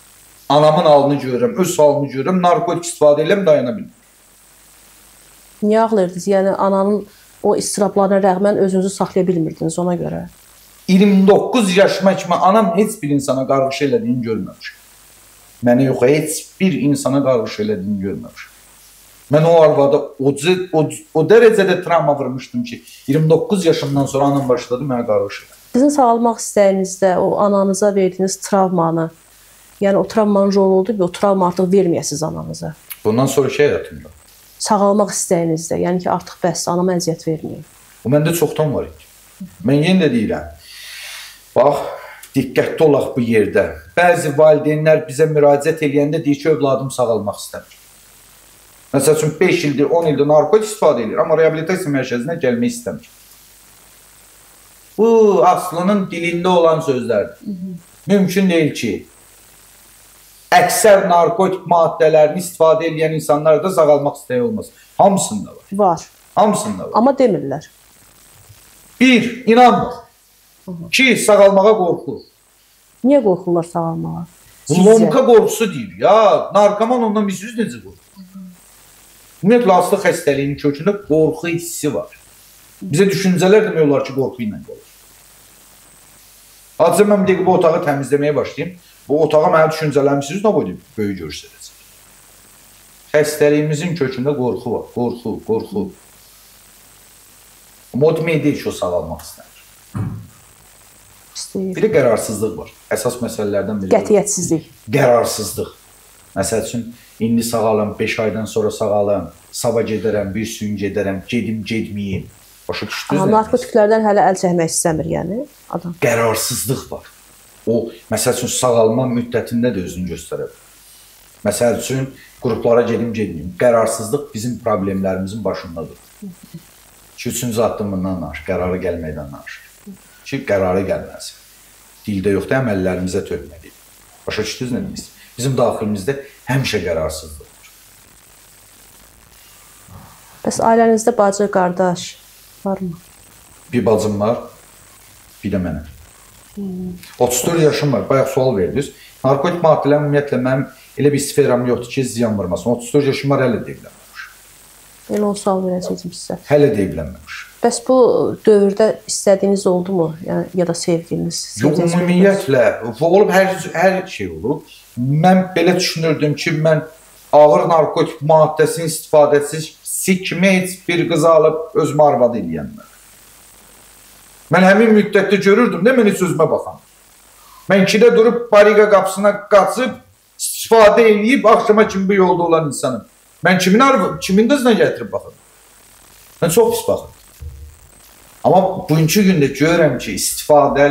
Anamın halını görürəm, öz halını görürəm, narkotik istifadə edirəm, dayana bilmirəm. Niyə ağlayırdınız? Yəni ananın o istirablarına rəğmən özünüzü saxlaya bilmirdiniz ona görə. 29 yaşıma kimi anam heç bir insana qarğış elədiyini görməmişəm. Mənə yox, heç bir insana qarğış elədiyini görməmişəm. Mən o arvada o dərəcədə travma vurmuşdum ki, 29 yaşımdan sonra anam başladı mənə qarğış elədi. Sizin sağalmaq istəyinizdə o ananıza verdiyiniz travmanı, yəni o travmanın rolu oldu ki, o travma artıq verməyəsiniz ananıza. Bundan sonraki həyatımda. Sağalmaq istəyinizdə, yəni ki, artıq bəs anama əziyyət verməyim. O məndə çoxdan var idi. Mən yenə də deyirəm, bax, diqqətli olaq bu yerdə. Bəzi valideynlər bizə müraciət edəndə deyir ki, övladım sağalmaq istəmir. Məsəl üçün 5 ildir, 10 ildir narkotik istifadə edir, amma reabilitasiya mərkəzinə gəlmək istəmir. Bu, Aslı'nın dilində olan sözlərdir. Mümkün deyil ki, əksər narkotik maddələrini istifadə edən insanlar da sağalmaq istəyi olmaz. Hamısında var. Var. Hamısında var. Amma demirlər. Bir, inanmır. İki, sağalmağa qorxur. Niyə qorxurlar sağalmağa? Lomka qorxusu deyir. Ya, narkoman ondan bir söz necə qorxur? Ümumiyyətlə, aslı xəstəliyin kökündə qorxu hissi var. Bizə düşüncələr demək olar ki, qorxu ilə gəlir. Hadicə, mən bir dəqiqə bu otağı təmizləməyə başlayayım. Bu otağa mənə düşüncələrimi nə boyda böyük görsədəcək. Xəstəliyimizin kökündə qorxu var. Qorxu, qorxu. Amma o demək deyil ki, o sağalmaq istənir. İstəyir. Bir də qərarsızlıq var. Əsas məsələlərdən biri. Qətiyyətsizlik. Qərarsızlıq. Məsəl üçün, indi sağalım, 5 aydan sonra sağalım, sabah gedərəm, bir gün gedərəm, gedim, gedməyim. Başa düşdünüz? Narkotiklərdən hələ əl çəkmək istəmir, yəni adam. Qərarsızlıq var. O, məsəl üçün, sağalma müddətində də özünü göstərər. Məsəl üçün, qruplara gedim, gedməyim. Qərarsızlıq bizim problemlərimizin başındadır. Ki, üçüncü addımından danışır, qərara gəlməkdən danışır. Ki, qərara gəlməlisin. Dildə yoxdur, əməllərimizə tökməliyik. Başa düşdünüz nə demək? Bizim daxilimizdə həmişə qərarsızlıq var. Bəs ailənizdə bacı, qardaş varmı? Bir bacım var, bir də mənəm. 34 yaşım var, bayaq sual verdiniz. Narkotik maddələr ümumiyyətlə mənim elə bir sferam yoxdur ki, ziyan vurmasın. 34 yaşım var, hələ də evlənməmiş. Elə o sual verəcəkdim sizə. Hələ də evlənməmiş. Bəs bu dövrdə istədiyiniz oldu mu? Yəni, ya da sevginiz? Yox, ümumiyyətlə, olub hər şey olub. Mən belə düşünürdüm ki, mən ağır narkotik maddəsinin istifadəsi kimi heç bir qızı alıb özümə arvad eləyənlər. Mən həmin müddətdə görürdüm də, mən heç özümə baxam. Mən 2-də durub bariqa qapısına qaçıb, istifadə eləyib, axşama kimi bu yolda olan insanım. Mən kimin qızına gətirib baxırım? Mən çox pis baxırım. Amma bugünkü gündə görürəm ki, istifadə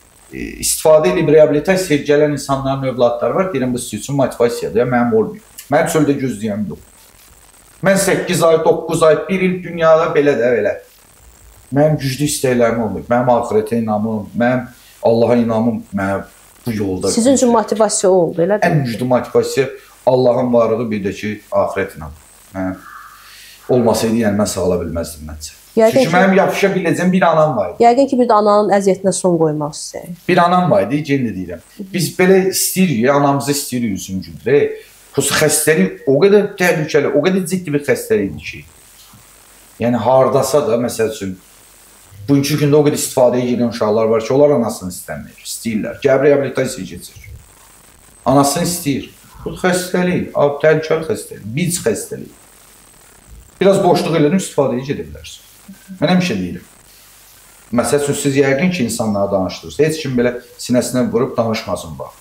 edib reabilitasiyaya gələn insanların övladları var. Deyirəm, bu sizin üçün motivasiyadır, mənim olmuyor. Mən çöldə gözləyəm yox. Mən 8 ay, 9 ay, 1 il dünyada belə də belə. Mənim güclü istəklərim olmuyor. Mənim axirətə inamım, mənim Allaha inamım, mənim bu yolda. Sizin üçün motivasiya oldu, elə deyil? Ən güclü motivasiya Allahın varlığı, bir də ki, axirət inamım. Olmasaydı, yəni mən sağala bilməzdim məncə. Çünki mənim yapışa biləcəm bir anam var idi. Yəqin ki, bir də ananın əziyyətinə son qoymaq istəyir. Bir anam var idi, yenə deyirəm. Biz belə istəyirik, anamızı istəyirik üçün gündür. Xəstəlik o qədər təhlükəli, o qədər ciddi bir xəstəlikdir ki. Yəni, hardasa da, məsəl üçün, bugünkü gündə o qədər istifadəyə gedən uşaqlar var ki, onlar anasını istəmir, istəyirlər. Gəb reabilitasiya keçir. Anasını istəyir. Bu xəstəlik, təhlükəli xəstəlik, bic xəstəlik. Biraz boşluq elədim, istifadəyə gedə bilərsiniz. Mən həmişə deyirəm. Məsəl üçün, siz yəqin ki, insanlara danışdırırsınız. Heç kim belə sinəsinə vurub danışmasın, bax.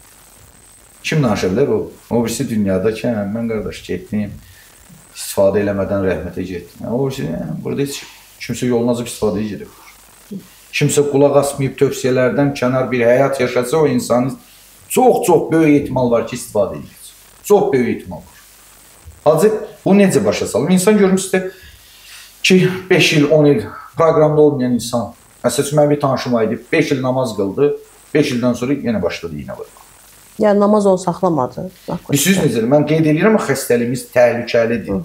Kim danışa bilər? O birisi dünyada ki, mən qardaş getdim, istifadə eləmədən rəhmətə getdim. O birisi, burada heç kimsə yolunu azıb istifadəyə gedə bilir. Kimsə qulaq asmayıb tövsiyələrdən kənar bir həyat yaşasa, o insanın çox böyük ehtimal var ki, istifadə edir. Çox böyük ehtimal var. Hacı, bu necə başa salım? İnsan görmüşsə ki, 5 il, 10 il proqramda olmayan insan, məsəl üçün, mən bir tanışım var idi, 5 il namaz qıldı, 5 ildən sonra yenə başladı iynə vurma. Yəni, namaz onu saxlamadı. Bilirsiniz necədir? Mən qeyd edirəm, xəstəliyimiz təhlükəlidir.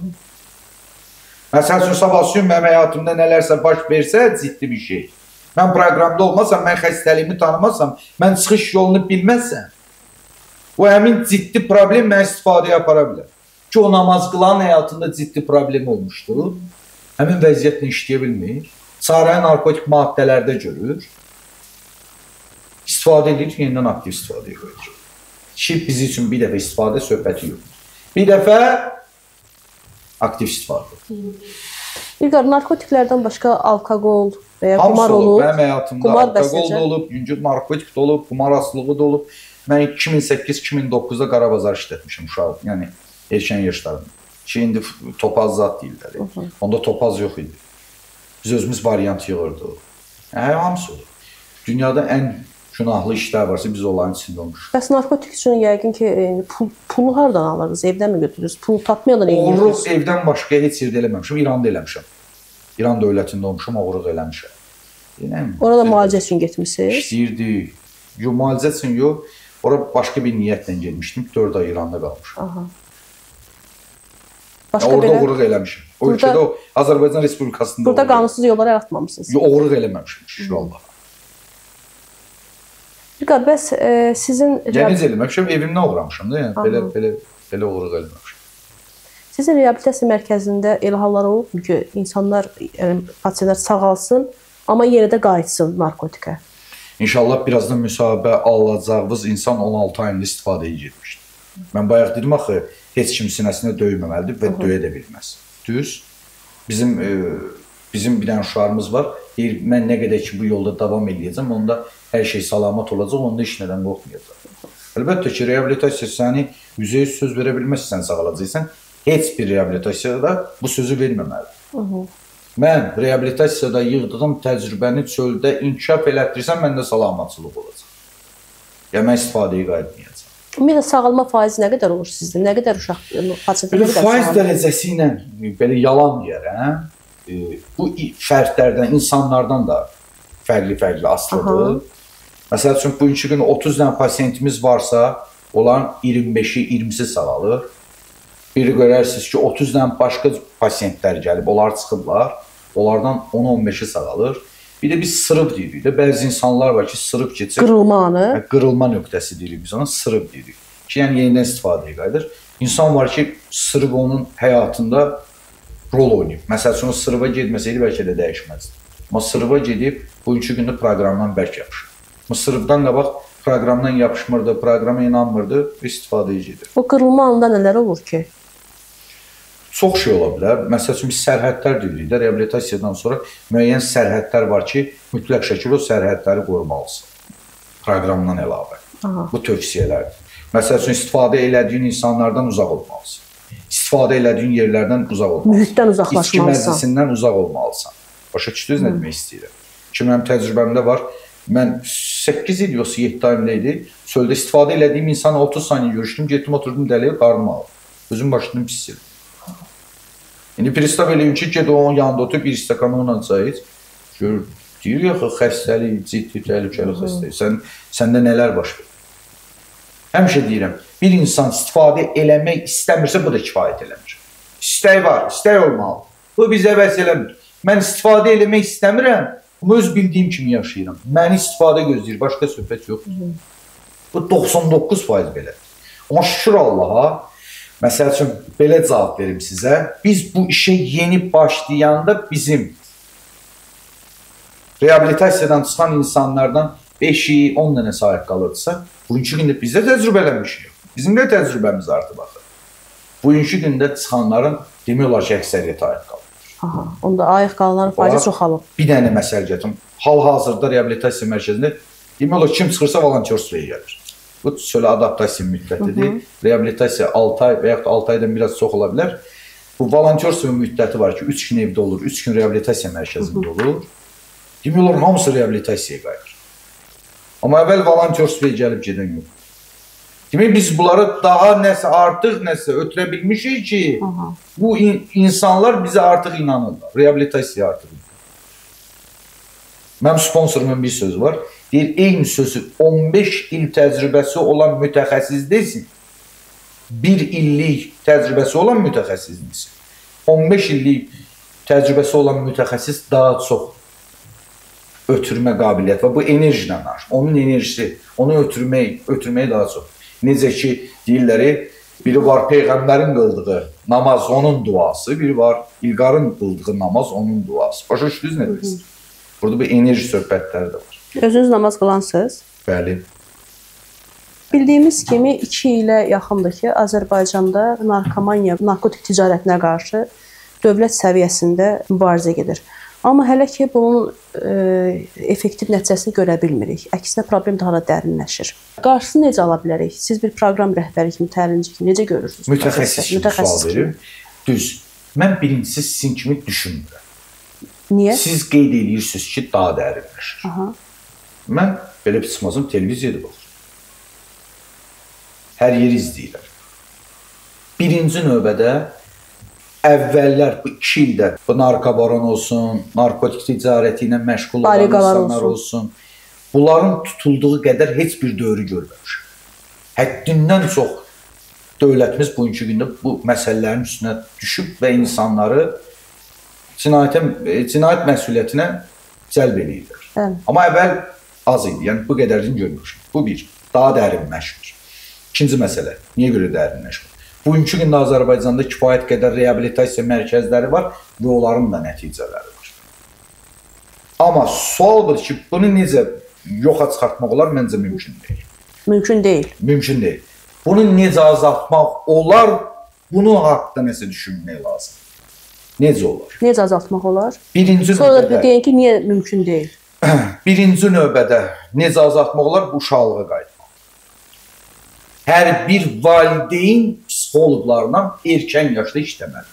Məsəl üçün, sabahsı gün mənim həyatımda nələrsə baş versə, ciddi bir şey. Mən proqramda olmasam, mən xəstəliyimi tanımasam, mən çıxış yolunu bilməzsəm, O həmin ciddi problem mən istifadəyə apara bilər. Ki, o namaz qılan həyatında ciddi problem olmuşdur. Həmin vəziyyətlə işləyə bilmir. Çarəni narkotik maddələrdə görür. İstifadə edir, yenidən aktiv istifadəyə qoyur. Ki, biz üçün bir dəfə istifadə söhbəti yox. Bir dəfə aktiv istifadə. İlqar, narkotiklərdən başqa alkoqol və ya qumar olub. Mənim həyatımda alkoqol da olub, yüngül narkotik də olub, qumar asılılığı da olub. Mən 2008-2009-da Qarabazar işlətmişim uşaq, yəni erkən yaşlarında. Ki, indi topaz zat deyirlər. Onda topaz yox idi. Biz özümüz variant yığırdıq. Hamısı olur. Dünyada ən günahlı işlər varsa biz onların içində olmuşuq. Bəs narkotik üçün yəqin ki, pulu hardan alırız? Evdən mi götürürüz? Pul tapmayadan eləyirsiniz? Oğurluq evdən başqa heç yerdə eləməmişim. İranda eləmişəm. İran dövlətində olmuşam, oğurluq eləmişəm. Orada müalicə üçün getmişsiniz? İstəyirdik. Müalicə üçün yox. Ora başqa bir niyyətlə getmişdim. 4 ay İranda qalmışam. Orada oğurluq eləmişim. O ölkədə Azərbaycan Respublikasında. Burada qanunsuz yollara atmamışsınız? Yox, oğurluq eləməmişim. Şükür Allah. İlqar, bəs sizin... Gəniz eləməmişəm, evimdən uğramışam da, yəni belə uğruq eləməmişəm. Sizin reabilitasiya mərkəzində elə hallar olubmu ki, insanlar, pasientlər sağalsın, amma yenə də qayıtsın narkotikə? İnşallah birazdan müsahibə alacağımız insan 16 ayında istifadəyə getmişdi. Mən bayaq dedim, axı, heç kim sinəsinə döyməməlidir və döyə də bilməz. Düz. Bizim bir dənə uşağımız var. Deyir, mən nə qədər ki, bu yolda davam edəcəm, onda hər şey salamat olacaq, onda iş nədən qorxmayacaq. Əlbəttə ki, reabilitasiya səni %100 söz verə bilməzsən, sağalacaqsan. Heç bir reabilitasiyada bu sözü verməməlidir. Mən reabilitasiyada yığdığım təcrübəni çöldə inkişaf elətdirsəm, məndə salamatçılıq olacaq. Yəni, mən istifadəyə qayıtmayacaq. Ümumiyyətlə, sağalma faizi nə qədər olur sizdə? Nə qədər uşaq pasiyentə nə qədər faiz sağalır? dərəcəsi ilə belə yalan deyərəm. Bu fərdlərdən, insanlardan da fərqli asılıdır. Məsəl üçün, bugünkü gün 30 dənə pasiyentimiz varsa, onların 25-i, 20-si sağalır. Biri görərsiniz ki, 30 dənə başqa pasiyentlər gəlib, onlar çıxıblar, onlardan 10-15-i sağalır. Bir də biz sırıb deyirik də, bəzi insanlar var ki, sırıb keçir. Qırılma anı. Qırılma nöqtəsi deyirik biz ona, sırıb deyirik. Ki, yəni yenidən istifadəyə qayıdır. İnsan var ki, sırıb onun həyatında rol oynayıb. Məsəl üçün, o sırıba getməsəydi, bəlkə də dəyişməzdi. Amma sırıba gedib, bugünkü gündə proqramdan bərk yapışır. Amma sırıbdan qabaq proqramdan yapışmırdı, proqrama inanmırdı, istifadəyə gedir. O qırılma anında nələr olur ki? Çox şey ola bilər. Məsəl üçün, biz sərhədlər deyirik də, reabilitasiyadan sonra müəyyən sərhədlər var ki, mütləq şəkildə o sərhədləri qorumalısın. Proqramdan əlavə. Bu tövsiyələrdir. Məsəl üçün, istifadə elədiyin insanlardan uzaq olmalısın. İstifadə elədiyin yerlərdən uzaq olmalısan. Mühitdən uzaqlaşmalısan. İçki məclisindən uzaq olmalısan. Başa düşdünüz nə demək istəyirəm? Ki, mənim təcrübəmdə var. Mən 8 il yoxsa 7 ayımda idi. Çöldə istifadə elədiyim insana 30 saniyə görüşdüm. Getdim, oturdum dəliyə, qarnım ağrıdı. Özüm başladım pis yedim. İndi pristav eləyim ki, ged onun yanında otur, bir stəkan onunla çay iç. Gör, deyir ya, xəstəlik, ciddi, təhlükəli xəstəlik. Səndə nələr baş verir? Həmişə deyirəm, bir insan istifadə eləmək istəmirsə, bu da kifayət eləmir. İstək var, istək olmalı. Bu bizə vəs eləmir. Mən istifadə eləmək istəmirəm, amma öz bildiyim kimi yaşayıram. Məni istifadə gözləyir, başqa söhbət yoxdur. Bu 99% belədir. Amma şükür Allaha, məsəl üçün, belə cavab verim sizə. Biz bu işə yeni başlayanda bizim reabilitasiyadan çıxan insanlardan 5-i, 10 dənə sahib qalırdısa, bugünkü gündə biz də təcrübələnmişik. Bizim də təcrübəmiz artıb axı. Bugünkü gündə çıxanların demək olar ki, əksəriyyəti ayıq qalır. Aha, onda ayıq qalanların faizi çoxalıb. Bir dənə məsələ gətirim. Hal-hazırda reabilitasiya mərkəzində demək olar kim çıxırsa volontyorluğa gəlir. Bu çölə adaptasiya müddətidir. Reabilitasiya 6 ay və yaxud 6 aydan biraz çox ola bilər. Bu volontyorluq müddəti var ki, 3 gün evdə olur, 3 gün reabilitasiya mərkəzində olur. Demək olar hamısı reabilitasiyaya qayıdır. Amma əvvəl volontyorluğa gəlib gedən yox. Demək biz bunları daha nəsə artıq nəsə ötürə bilmişik ki, bu insanlar bizə artıq inanırlar. Reabilitasiya artıq. Mənim sponsorumun bir sözü var. Deyir, eyni sözü 15 il təcrübəsi olan mütəxəssis desin, 1 illik təcrübəsi olan mütəxəssis desin. 15 illik təcrübəsi olan mütəxəssis daha çox ötürmə qabiliyyəti var. Bu enerjidən var. Onun enerjisi, onu ötürmək daha çox. Necə ki, deyirlər, biri var Peyğəmbərin qıldığı namaz onun duası, biri var İlqarın qıldığı namaz onun duası. Başa düşdünüz nə deyirsiniz? Burada bir enerji söhbətləri də var. Özünüz namaz qılansınız? Bəli. Bildiyimiz kimi 2 ilə yaxındır ki, Azərbaycanda narkomaniya, narkotik ticarətinə qarşı dövlət səviyyəsində mübarizə gedir. Amma hələ ki, bunun effektiv nəticəsini görə bilmirik. Əksinə, problem daha da dərinləşir. Qarşısını necə ala bilərik? Siz bir proqram rəhbəri kimi, təlimçi kimi necə görürsünüz? Mütəxəssis kimi sual verir. Düz. Mən birincisi sizin kimi düşünmürəm. Niyə? Siz qeyd edirsiniz ki, daha dərinləşir. Mən belə bir çıxmasam televiziyada baxıram. Hər yeri izləyirlər. Birinci növbədə əvvəllər bu 2 ildə bu narkobaron olsun, narkotik ticarəti ilə məşğul olan insanlar olsun. Bunların tutulduğu qədər heç bir dövrü görməmişik. Həddindən çox dövlətimiz bugünkü gündə bu məsələlərin üstünə düşüb və insanları cinayət məsuliyyətinə cəlb edirlər. Amma əvvəl az idi, yəni bu qədərini görmüşük. Bu bir, daha dərinləşmir. İkinci məsələ, niyə görə dərinləşmir? Bugünkü gündə Azərbaycanda kifayət qədər reabilitasiya mərkəzləri var və onların da nəticələri var. Amma sual budur ki, bunu necə yoxa çıxartmaq olar? Məncə mümkün deyil. Mümkün deyil. Mümkün deyil. Bunu necə azaltmaq olar? Bunun haqqında nəsə düşünmək lazım. Necə olar? Necə azaltmaq olar? Birinci növbədə. Sonra da deyək ki, niyə mümkün deyil? Birinci növbədə necə azaltmaq olar? Bu uşaqlığa qayıtmaq. Hər bir valideyn psixoloqlarla erkən yaşda işləməli.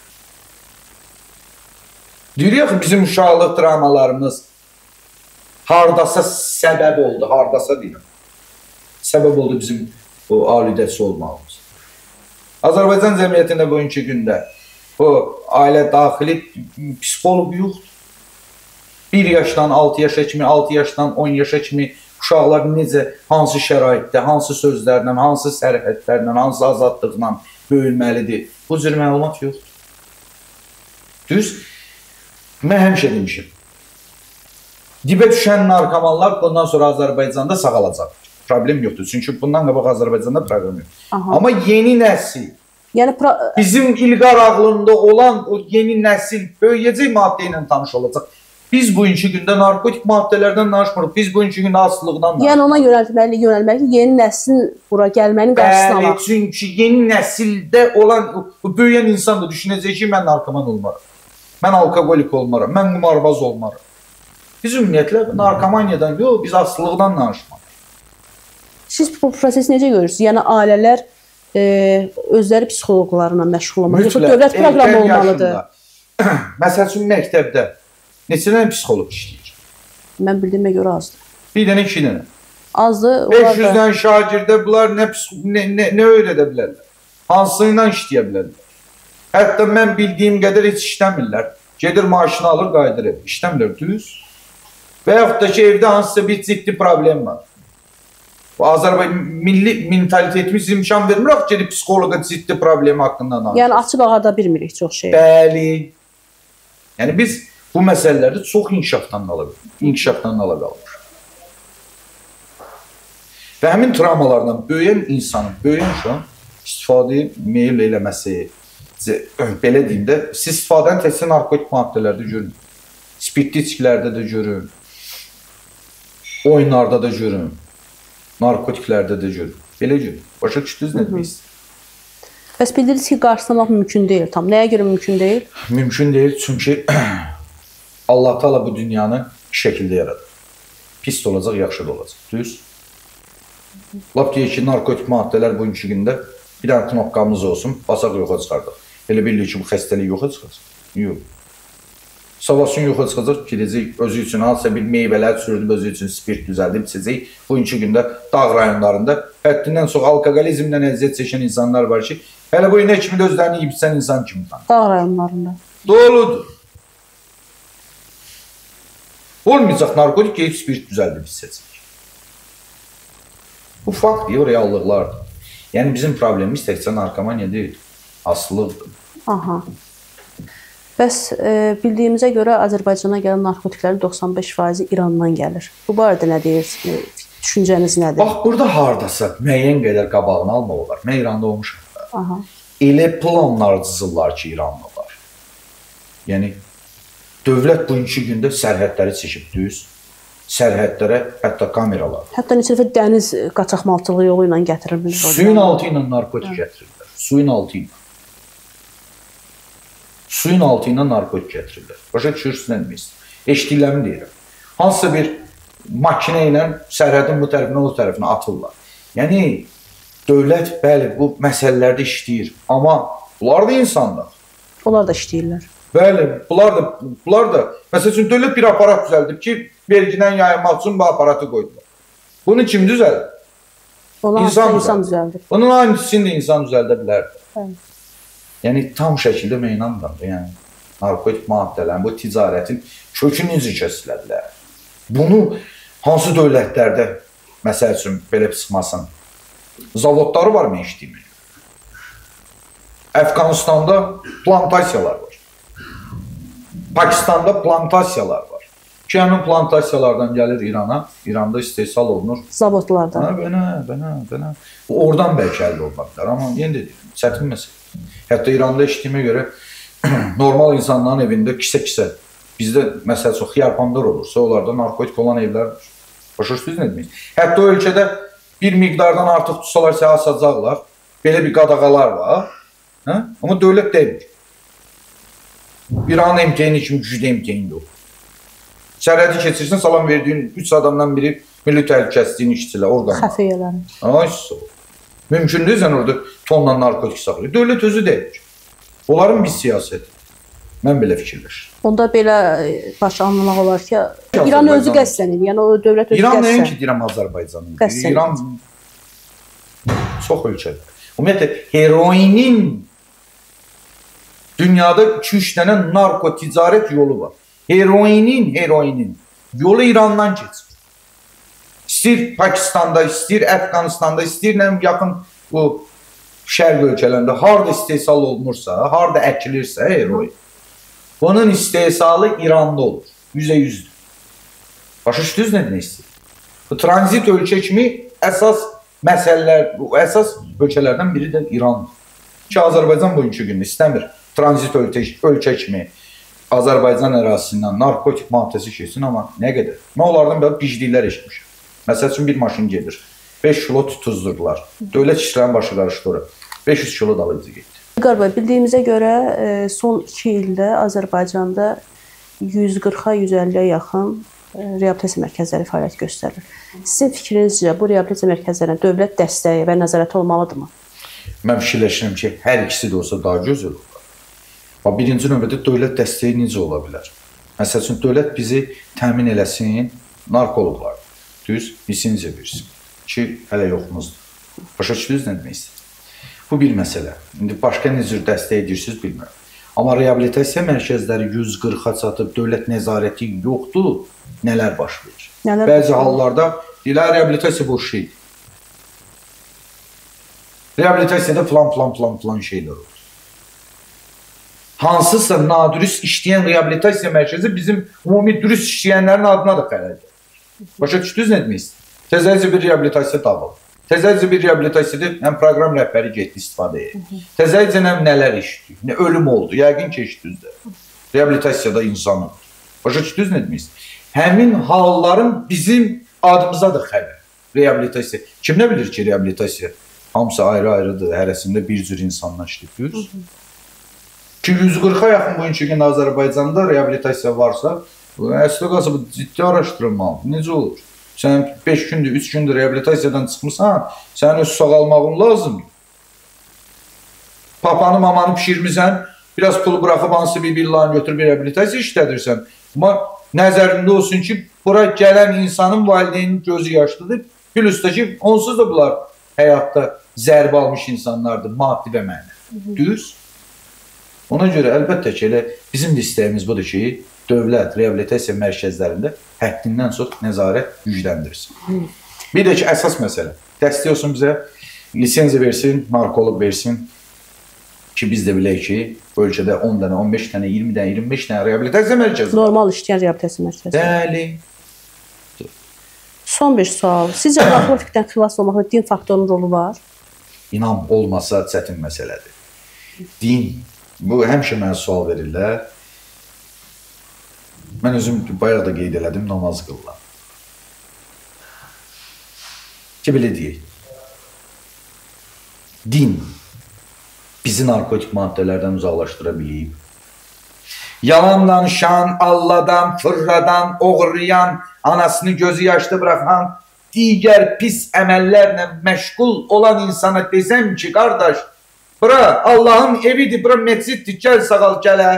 Deyirik ki, bizim uşaqlıq travmalarımız hardasa səbəb oldu, hardasa deyirəm. Səbəb oldu bizim o alüdəsi olmağımız. Azərbaycan cəmiyyətində bugünkü gündə bu ailə daxili psixoloq yoxdur. 1 yaşdan 6 yaşa kimi, 6 yaşdan 10 yaşa kimi uşaqlar necə, hansı şəraitdə, hansı sözlərlə, hansı sərhədlərlə, hansı azadlıqla böyülməlidir. Bu cür məlumat yoxdur. Düz? Mən həmişə demişim. Dibə düşən narkomanlar bundan sonra Azərbaycanda sağalacaq. Problem yoxdur. Çünki bundan qabaq Azərbaycanda proqram yoxdur. Amma yeni nəsil, bizim İlqar ağlında olan o yeni nəsil böyüyəcək maddə ilə tanış olacaq. Biz bugünkü gündə narkotik maddələrdən danışmırıq. Biz bugünkü gündə asılılıqdan danışmırıq. Yəni ona yönəlməli ki, yeni nəsil bura gəlmənin qarşısını alaq. Bəli, çünki yeni nəsildə olan böyüyən insan da düşünəcək ki, mən narkoman olmaram. Mən alkoqolik olmaram. Mən qumarbaz olmaram. Biz ümumiyyətlə narkomaniyadan yox, biz asılılıqdan danışmalıyıq. Siz bu prosesi necə görürsünüz? Yəni ailələr özləri psixoloqlarla məşğul olmalı. Yoxsa dövlət proqramı olmalıdır? Məsəl üçün məktəbdə neçə dənə psixoloq işləyir? Mən bildiyimə görə azdır. 1 dənə, 2 dənə. Azdır. 500 dənə şagirdə bunlar nə öyrədə bilərlər? Hansıyla işləyə bilərlər? Hətta mən bildiyim qədər heç işləmirlər. Gedir maşını alır, qayıdır ev. İşləmirlər, düz. Və yaxud da ki, evdə hansısa bir ciddi problem var. Azərbaycan milli mentalitetimiz imkan vermir, gedib psixoloqa ciddi problemi haqqında danışır. Yəni açıb ağarda bilmirik çox şey. Bəli. Yəni biz bu məsələlərdə çox inkişafdan qalır. Və həmin travmalardan böyüyən insanın, böyüyən uşağın istifadəyə meyil eləməsi, belə deyim də, siz istifadəni təkcə narkotik maddələrdə görün, spirtli içkilərdə də görün, oyunlarda da görün, narkotiklərdə də görün. Belə görün. Başa düşdünüz nə demək istəyir? Bəs bildiniz ki, qarşısını almaq mümkün deyil. Tam nəyə görə mümkün deyil? Mümkün deyil, çünki Allah Taala bu dünyanı iki şəkildə yaradır. Pis də olacaq, yaxşı da olacaq. Düz? Lap deyək ki, narkotik maddələr bugünkü gündə bir dənə knopkamız olsun, basaq yoxa çıxardıq. Elə bilirik ki, bu xəstəlik yoxa çıxacaq. Yox. Savasın yoxa çıxacaq, gedəcək özü üçün hansısa bir meyvələr sürdüb, özü üçün spirt düzəldib içəcək. Bugünkü gündə dağ rayonlarında həddindən çox alkoqolizmdən əziyyət çəkən insanlar var ki, hələ bu nə kimi də özlərini yiyib içən insan kimi tanır. Dağ rayonlarında. Doludur. Olmayacaq narkotik yeyib spirt düzəldib içəcək. Bu fakt deyil, reallıqlardır. Yəni bizim problemimiz təkcə narkomaniya deyil, asılılıqdır. Aha. Bəs bildiyimizə görə Azərbaycana gələn narkotiklərin 95% İrandan gəlir. Bu barədə nə deyirsiniz? düşüncəniz nədir? Bax, burada hardasa müəyyən qədər qabağını almaq olar. Mən İranda olmuşam. Aha. Elə planlar cızırlar ki, İranlılar. Yəni, dövlət bugünkü gündə sərhədləri çəkib düz. Sərhədlərə hətta kameralar. Hətta neçə dəfə dəniz qaçaqmalçılığı yolu ilə gətirilir. Suyun altı ilə narkotik gətirirlər. Suyun altı ilə. Suyun altı ilə narkotik gətirirlər. Başa düşürsünüz nə demək istəyirəm? Eşitdiklərimi deyirəm. Hansısa bir makinə ilə sərhədin bu tərəfinə, o tərəfinə atırlar. Yəni, dövlət, bəli, bu məsələlərdə işləyir. Amma bunlar da insanlar. Onlar da işləyirlər. Bəli, bunlar da. Məsəl üçün, dövlət bir aparat düzəldib ki, vergidən yayılmaq üçün bu aparatı qoydular. Bunu kim düzəldir? İnsan düzəldir. Bunun aynısını da insan düzəldə bilərdi. Bəli. Yəni, tam şəkildə mən inanmıram. Yəni, narkotik maddələrin, bu ticarətin kökünü necə kəsilədilər? Bunu hansı dövlətlərdə, məsəl üçün, belə çıxmasın, zavodları var mı işləyir? Əfqanistanda plantasiyalar var. Pakistanda plantasiyalar var. Ki, həmin plantasiyalardan gəlir İrana, İranda istehsal olunur. Zavodlardan. Bənə. Oradan bəlkə əldə olmaq bilər. Amma yenə də çətin məsələ. Hətta İranda eşitdiyimə görə normal insanların evində kisə-kisə, bizdə məsəl üçün xiyar pomidor olursa, onlarda narkotik olan evlər var. Başa-düşdünüz nə demək? Hətta o ölkədə bir miqdardan artıq tutsalar səhə asacaqlar. Belə bir qadağalar var. Hə? Amma dövlət deyil. İranın MTN-i kimi güclü MTN yox. Sərhədi keçirsin, salam verdiyin 3 adamdan biri milli təhlükəsizliyin işçilər, orqanlar. Xəfiyyələrin. Ay, mümkündür, sən orada tonla narkotik saxlayır. Dövlət özü deyil. Onların bir siyasəti. Mən belə fikirləşirəm. Onda belə baş anlamaq olar ki, İran özü qəsdən edir. Yəni o dövlət özü qəsdən. İran nəinki deyirəm Azərbaycanın. İran çox ölkədir. Ümumiyyətlə, heroinin dünyada 2-3 dənə narkoticarət yolu var. Heroinin yolu İrandan keçir. İstir Pakistanda, istir Əfqanistanda, istir yaxın bu şərq ölkələrində harda istehsal olunursa, harda əkilirsə heroin. Bunun istehsalı İranda olur. %100'dür. Başa düşdünüz nə demək istəyir? Bu tranzit ölkə kimi əsas məsələlər, bu əsas ölkələrdən biri də İrandır. Ki, Azərbaycan bugünkü gündə istəmir tranzit ölkə kimi Azərbaycan ərazisindən narkotik maddəsi keçsin, amma nə qədər? Mən onlardan belə bicliklər eşitmişim. Məsəl üçün bir maşın gedir, 5 kilo tutuzdurdular. Dövlət işlərin başı qarışdırır. 500 kilo dalıcı getdi. İlqar bəy, bildiyimizə görə son 2 ildə Azərbaycanda 140-a 150-yə yaxın reabilitasiya mərkəzləri fəaliyyət göstərir. Sizin fikrinizcə bu reabilitasiya mərkəzlərinə dövlət dəstəyi və nəzarəti olmalıdırmı? Mən fikirləşirəm ki, hər ikisi də olsa daha gözəl olur. Birinci növbədə dövlət dəstəyi necə ola bilər? Məsəl üçün, dövlət bizi təmin eləsin, narkoloqlar, düz, lisenziya versin ki, hələ yoxumuzdur. Başa düşdünüz nə demək istəyir? Bu bir məsələ. İndi başqa necə dəstək edirsiniz bilmirəm. Amma reabilitasiya mərkəzləri 140-a çatıb, dövlət nəzarəti yoxdur, nələr baş verir? Bəzi hallarda deyirlər, reabilitasiya boş şeydir. Reabilitasiyada plan şeylər olur. Hansısa nadürüst işləyən reabilitasiya mərkəzi bizim ümumi dürüst işləyənlərin adına da xərcdir. Başa düşdünüz nə demək istəyir? Təzəcə bir reabilitasiya dağılır. Təzəcə bir reabilitasiyada həm proqram rəhbəri getdi istifadə edir. Təzəcə nələr işləyir? Nə ölüm oldu? Yəqin ki, eşitdiniz də. Reabilitasiyada insan olur. Başa düşdünüz nə demək istəyir? Həmin halların bizim adımıza da xəbər. Reabilitasiya. Kim nə bilir ki, reabilitasiya? Hamısı ayrı-ayrıdır. Hərəsində bir cür insanlar işləyir. Ki, 140-a yaxın bugünkü gün Azərbaycanda reabilitasiya varsa, əsli qası bu ciddi araşdırılmalıdır. Necə olur? Sən 5 gündür, 3 gündür reabilitasiyadan çıxmısan, sənin öz sağalmağın lazımdır. Papanı, mamanı pişirmirsən, biraz pulu buraxıb hansı bir villanı götürüb reabilitasiya işlədirsən. Amma nəzərində olsun ki, bura gələn insanın valideynin gözü yaşlıdır. Bilüstə ki, onsuz da bunlar həyatda zərbə almış insanlardır, maddi və mənəvi. Düz? Ona görə əlbəttə ki, elə bizim də istəyimiz budur ki, dövlət reabilitasiya mərkəzlərində həddindən çox nəzarət gücləndirsin. Bir də ki, əsas məsələ, dəstək olsun bizə, lisenziya versin, narkoloq versin ki, biz də bilək ki, ölkədə 10 dənə, 15 dənə, 20 dənə, 25 dənə reabilitasiya mərkəzi var. Normal işləyən reabilitasiya mərkəzi. Bəli. Son bir sual. Sizcə narkotikdən xilas olmaqda din faktorunun rolu var? İnam olmasa çətin məsələdir. Din, bu həmişə mənə sual verirlər. Mən özüm bayaq da qeyd elədim, namaz qılıram. Ki, belə deyək. Din bizi narkotik maddələrdən uzaqlaşdıra bilib. Yalan danışan, alladan, fırradan, oğurlayan, anasını gözü yaşlı bırakan, digər pis əməllərlə məşğul olan insana desəm ki, qardaş, bura Allahın evidir, bura məsciddir, gəl sağal gələr.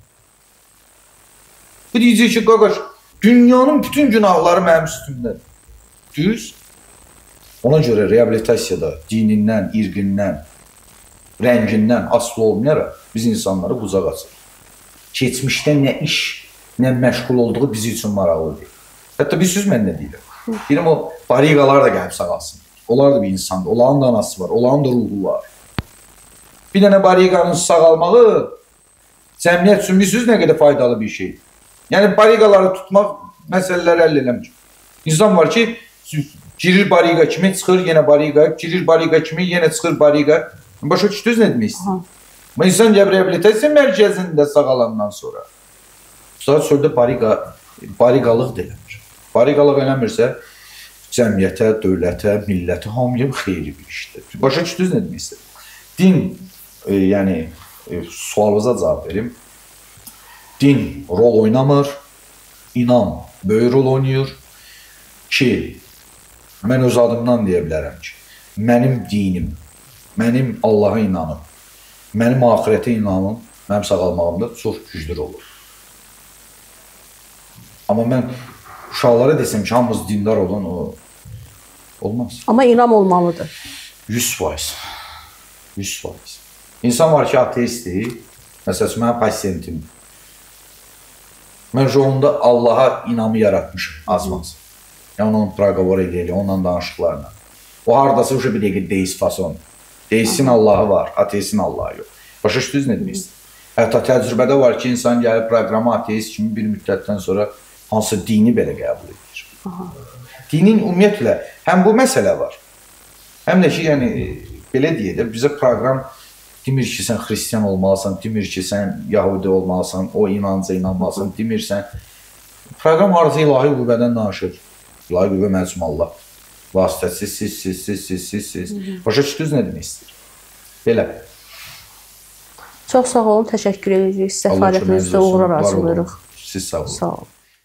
Bu deyəcək ki, qardaş, dünyanın bütün günahları mənim üstümdədir. Düz. Ona görə reabilitasiyada dinindən, irqindən, rəngindən asılı olmayaraq biz insanları qucaq açır. Keçmişdə nə iş, nə məşğul olduğu bizim üçün maraqlıdır. Hətta bir söz mən nə deyirəm? Deyirəm, o bariqalar da gəlib sağalsın. Onlar da bir insandır, onların da anası var, onların da ruhu var. Bir dənə bariqanın sağalmağı cəmiyyət üçün bir söz nə qədər faydalı bir şey. Yəni, bariqaları tutmaq məsələləri həll eləmir. İnsan var ki, girir bariqa kimi, çıxır yenə bariqa, girir bariqa kimi, yenə çıxır bariqa. Başa düşdünüz nə demək istəyir? İnsan gəlib reabilitasiya mərkəzində sağalandan sonra sözdə bariqalıq da eləmir. Bariqalıq eləmirsə cəmiyyətə, dövlətə, millətə, hamıya xeyri bir işdir. Başa düşdünüz nə demək istəyir? Din, yəni sualınıza cavab verim. Din rol oynamır, inam böyük rol oynayır ki, mən öz adımdan deyə bilərəm ki, mənim dinim, mənim Allaha inanım, mənim ahirətə inanım, mənim sağalmağımda çox güclü olur. Amma mən uşaqlara desəm ki, hamımız dindar olan o olmaz. Amma inam olmalıdır. 100%. 100%. İnsan var ki, ateistdir. Məsələn, mənim pasiyentim. Mən onda Allaha inamı yaratmışım, azmaz. Yəni, onu proqavar edəli, onunla danışıqlarla. O haradasa bir dəqiqə deist fason. Deistin Allahı var, ateistin Allahı yox. Başa düşdünüz nə demək istəyir? Hətta təcrübədə var ki, insan gəlib proqramı ateist kimi bir müddətdən sonra hansı dini belə qəbul edir. Dinin ümumiyyətlə, həm bu məsələ var, həm də ki, yəni, belə deyək də, bizə proqram demir ki, sən xristiyan olmalısan, demir ki, sən yahudi olmalısan, o inanca inanmalısan, demirsən. Proqram harca ilahi qüvvədən danışır. İlahi qüvvə məcum Allah. Vasitəsiz, siz. Başa düşdünüz nə demək istəyir? Belə. Çox sağ olun, təşəkkür edirik. Sizə fəaliyyətinizdə uğurlar arzulayırıq. Siz sağ olun. Sağ olun.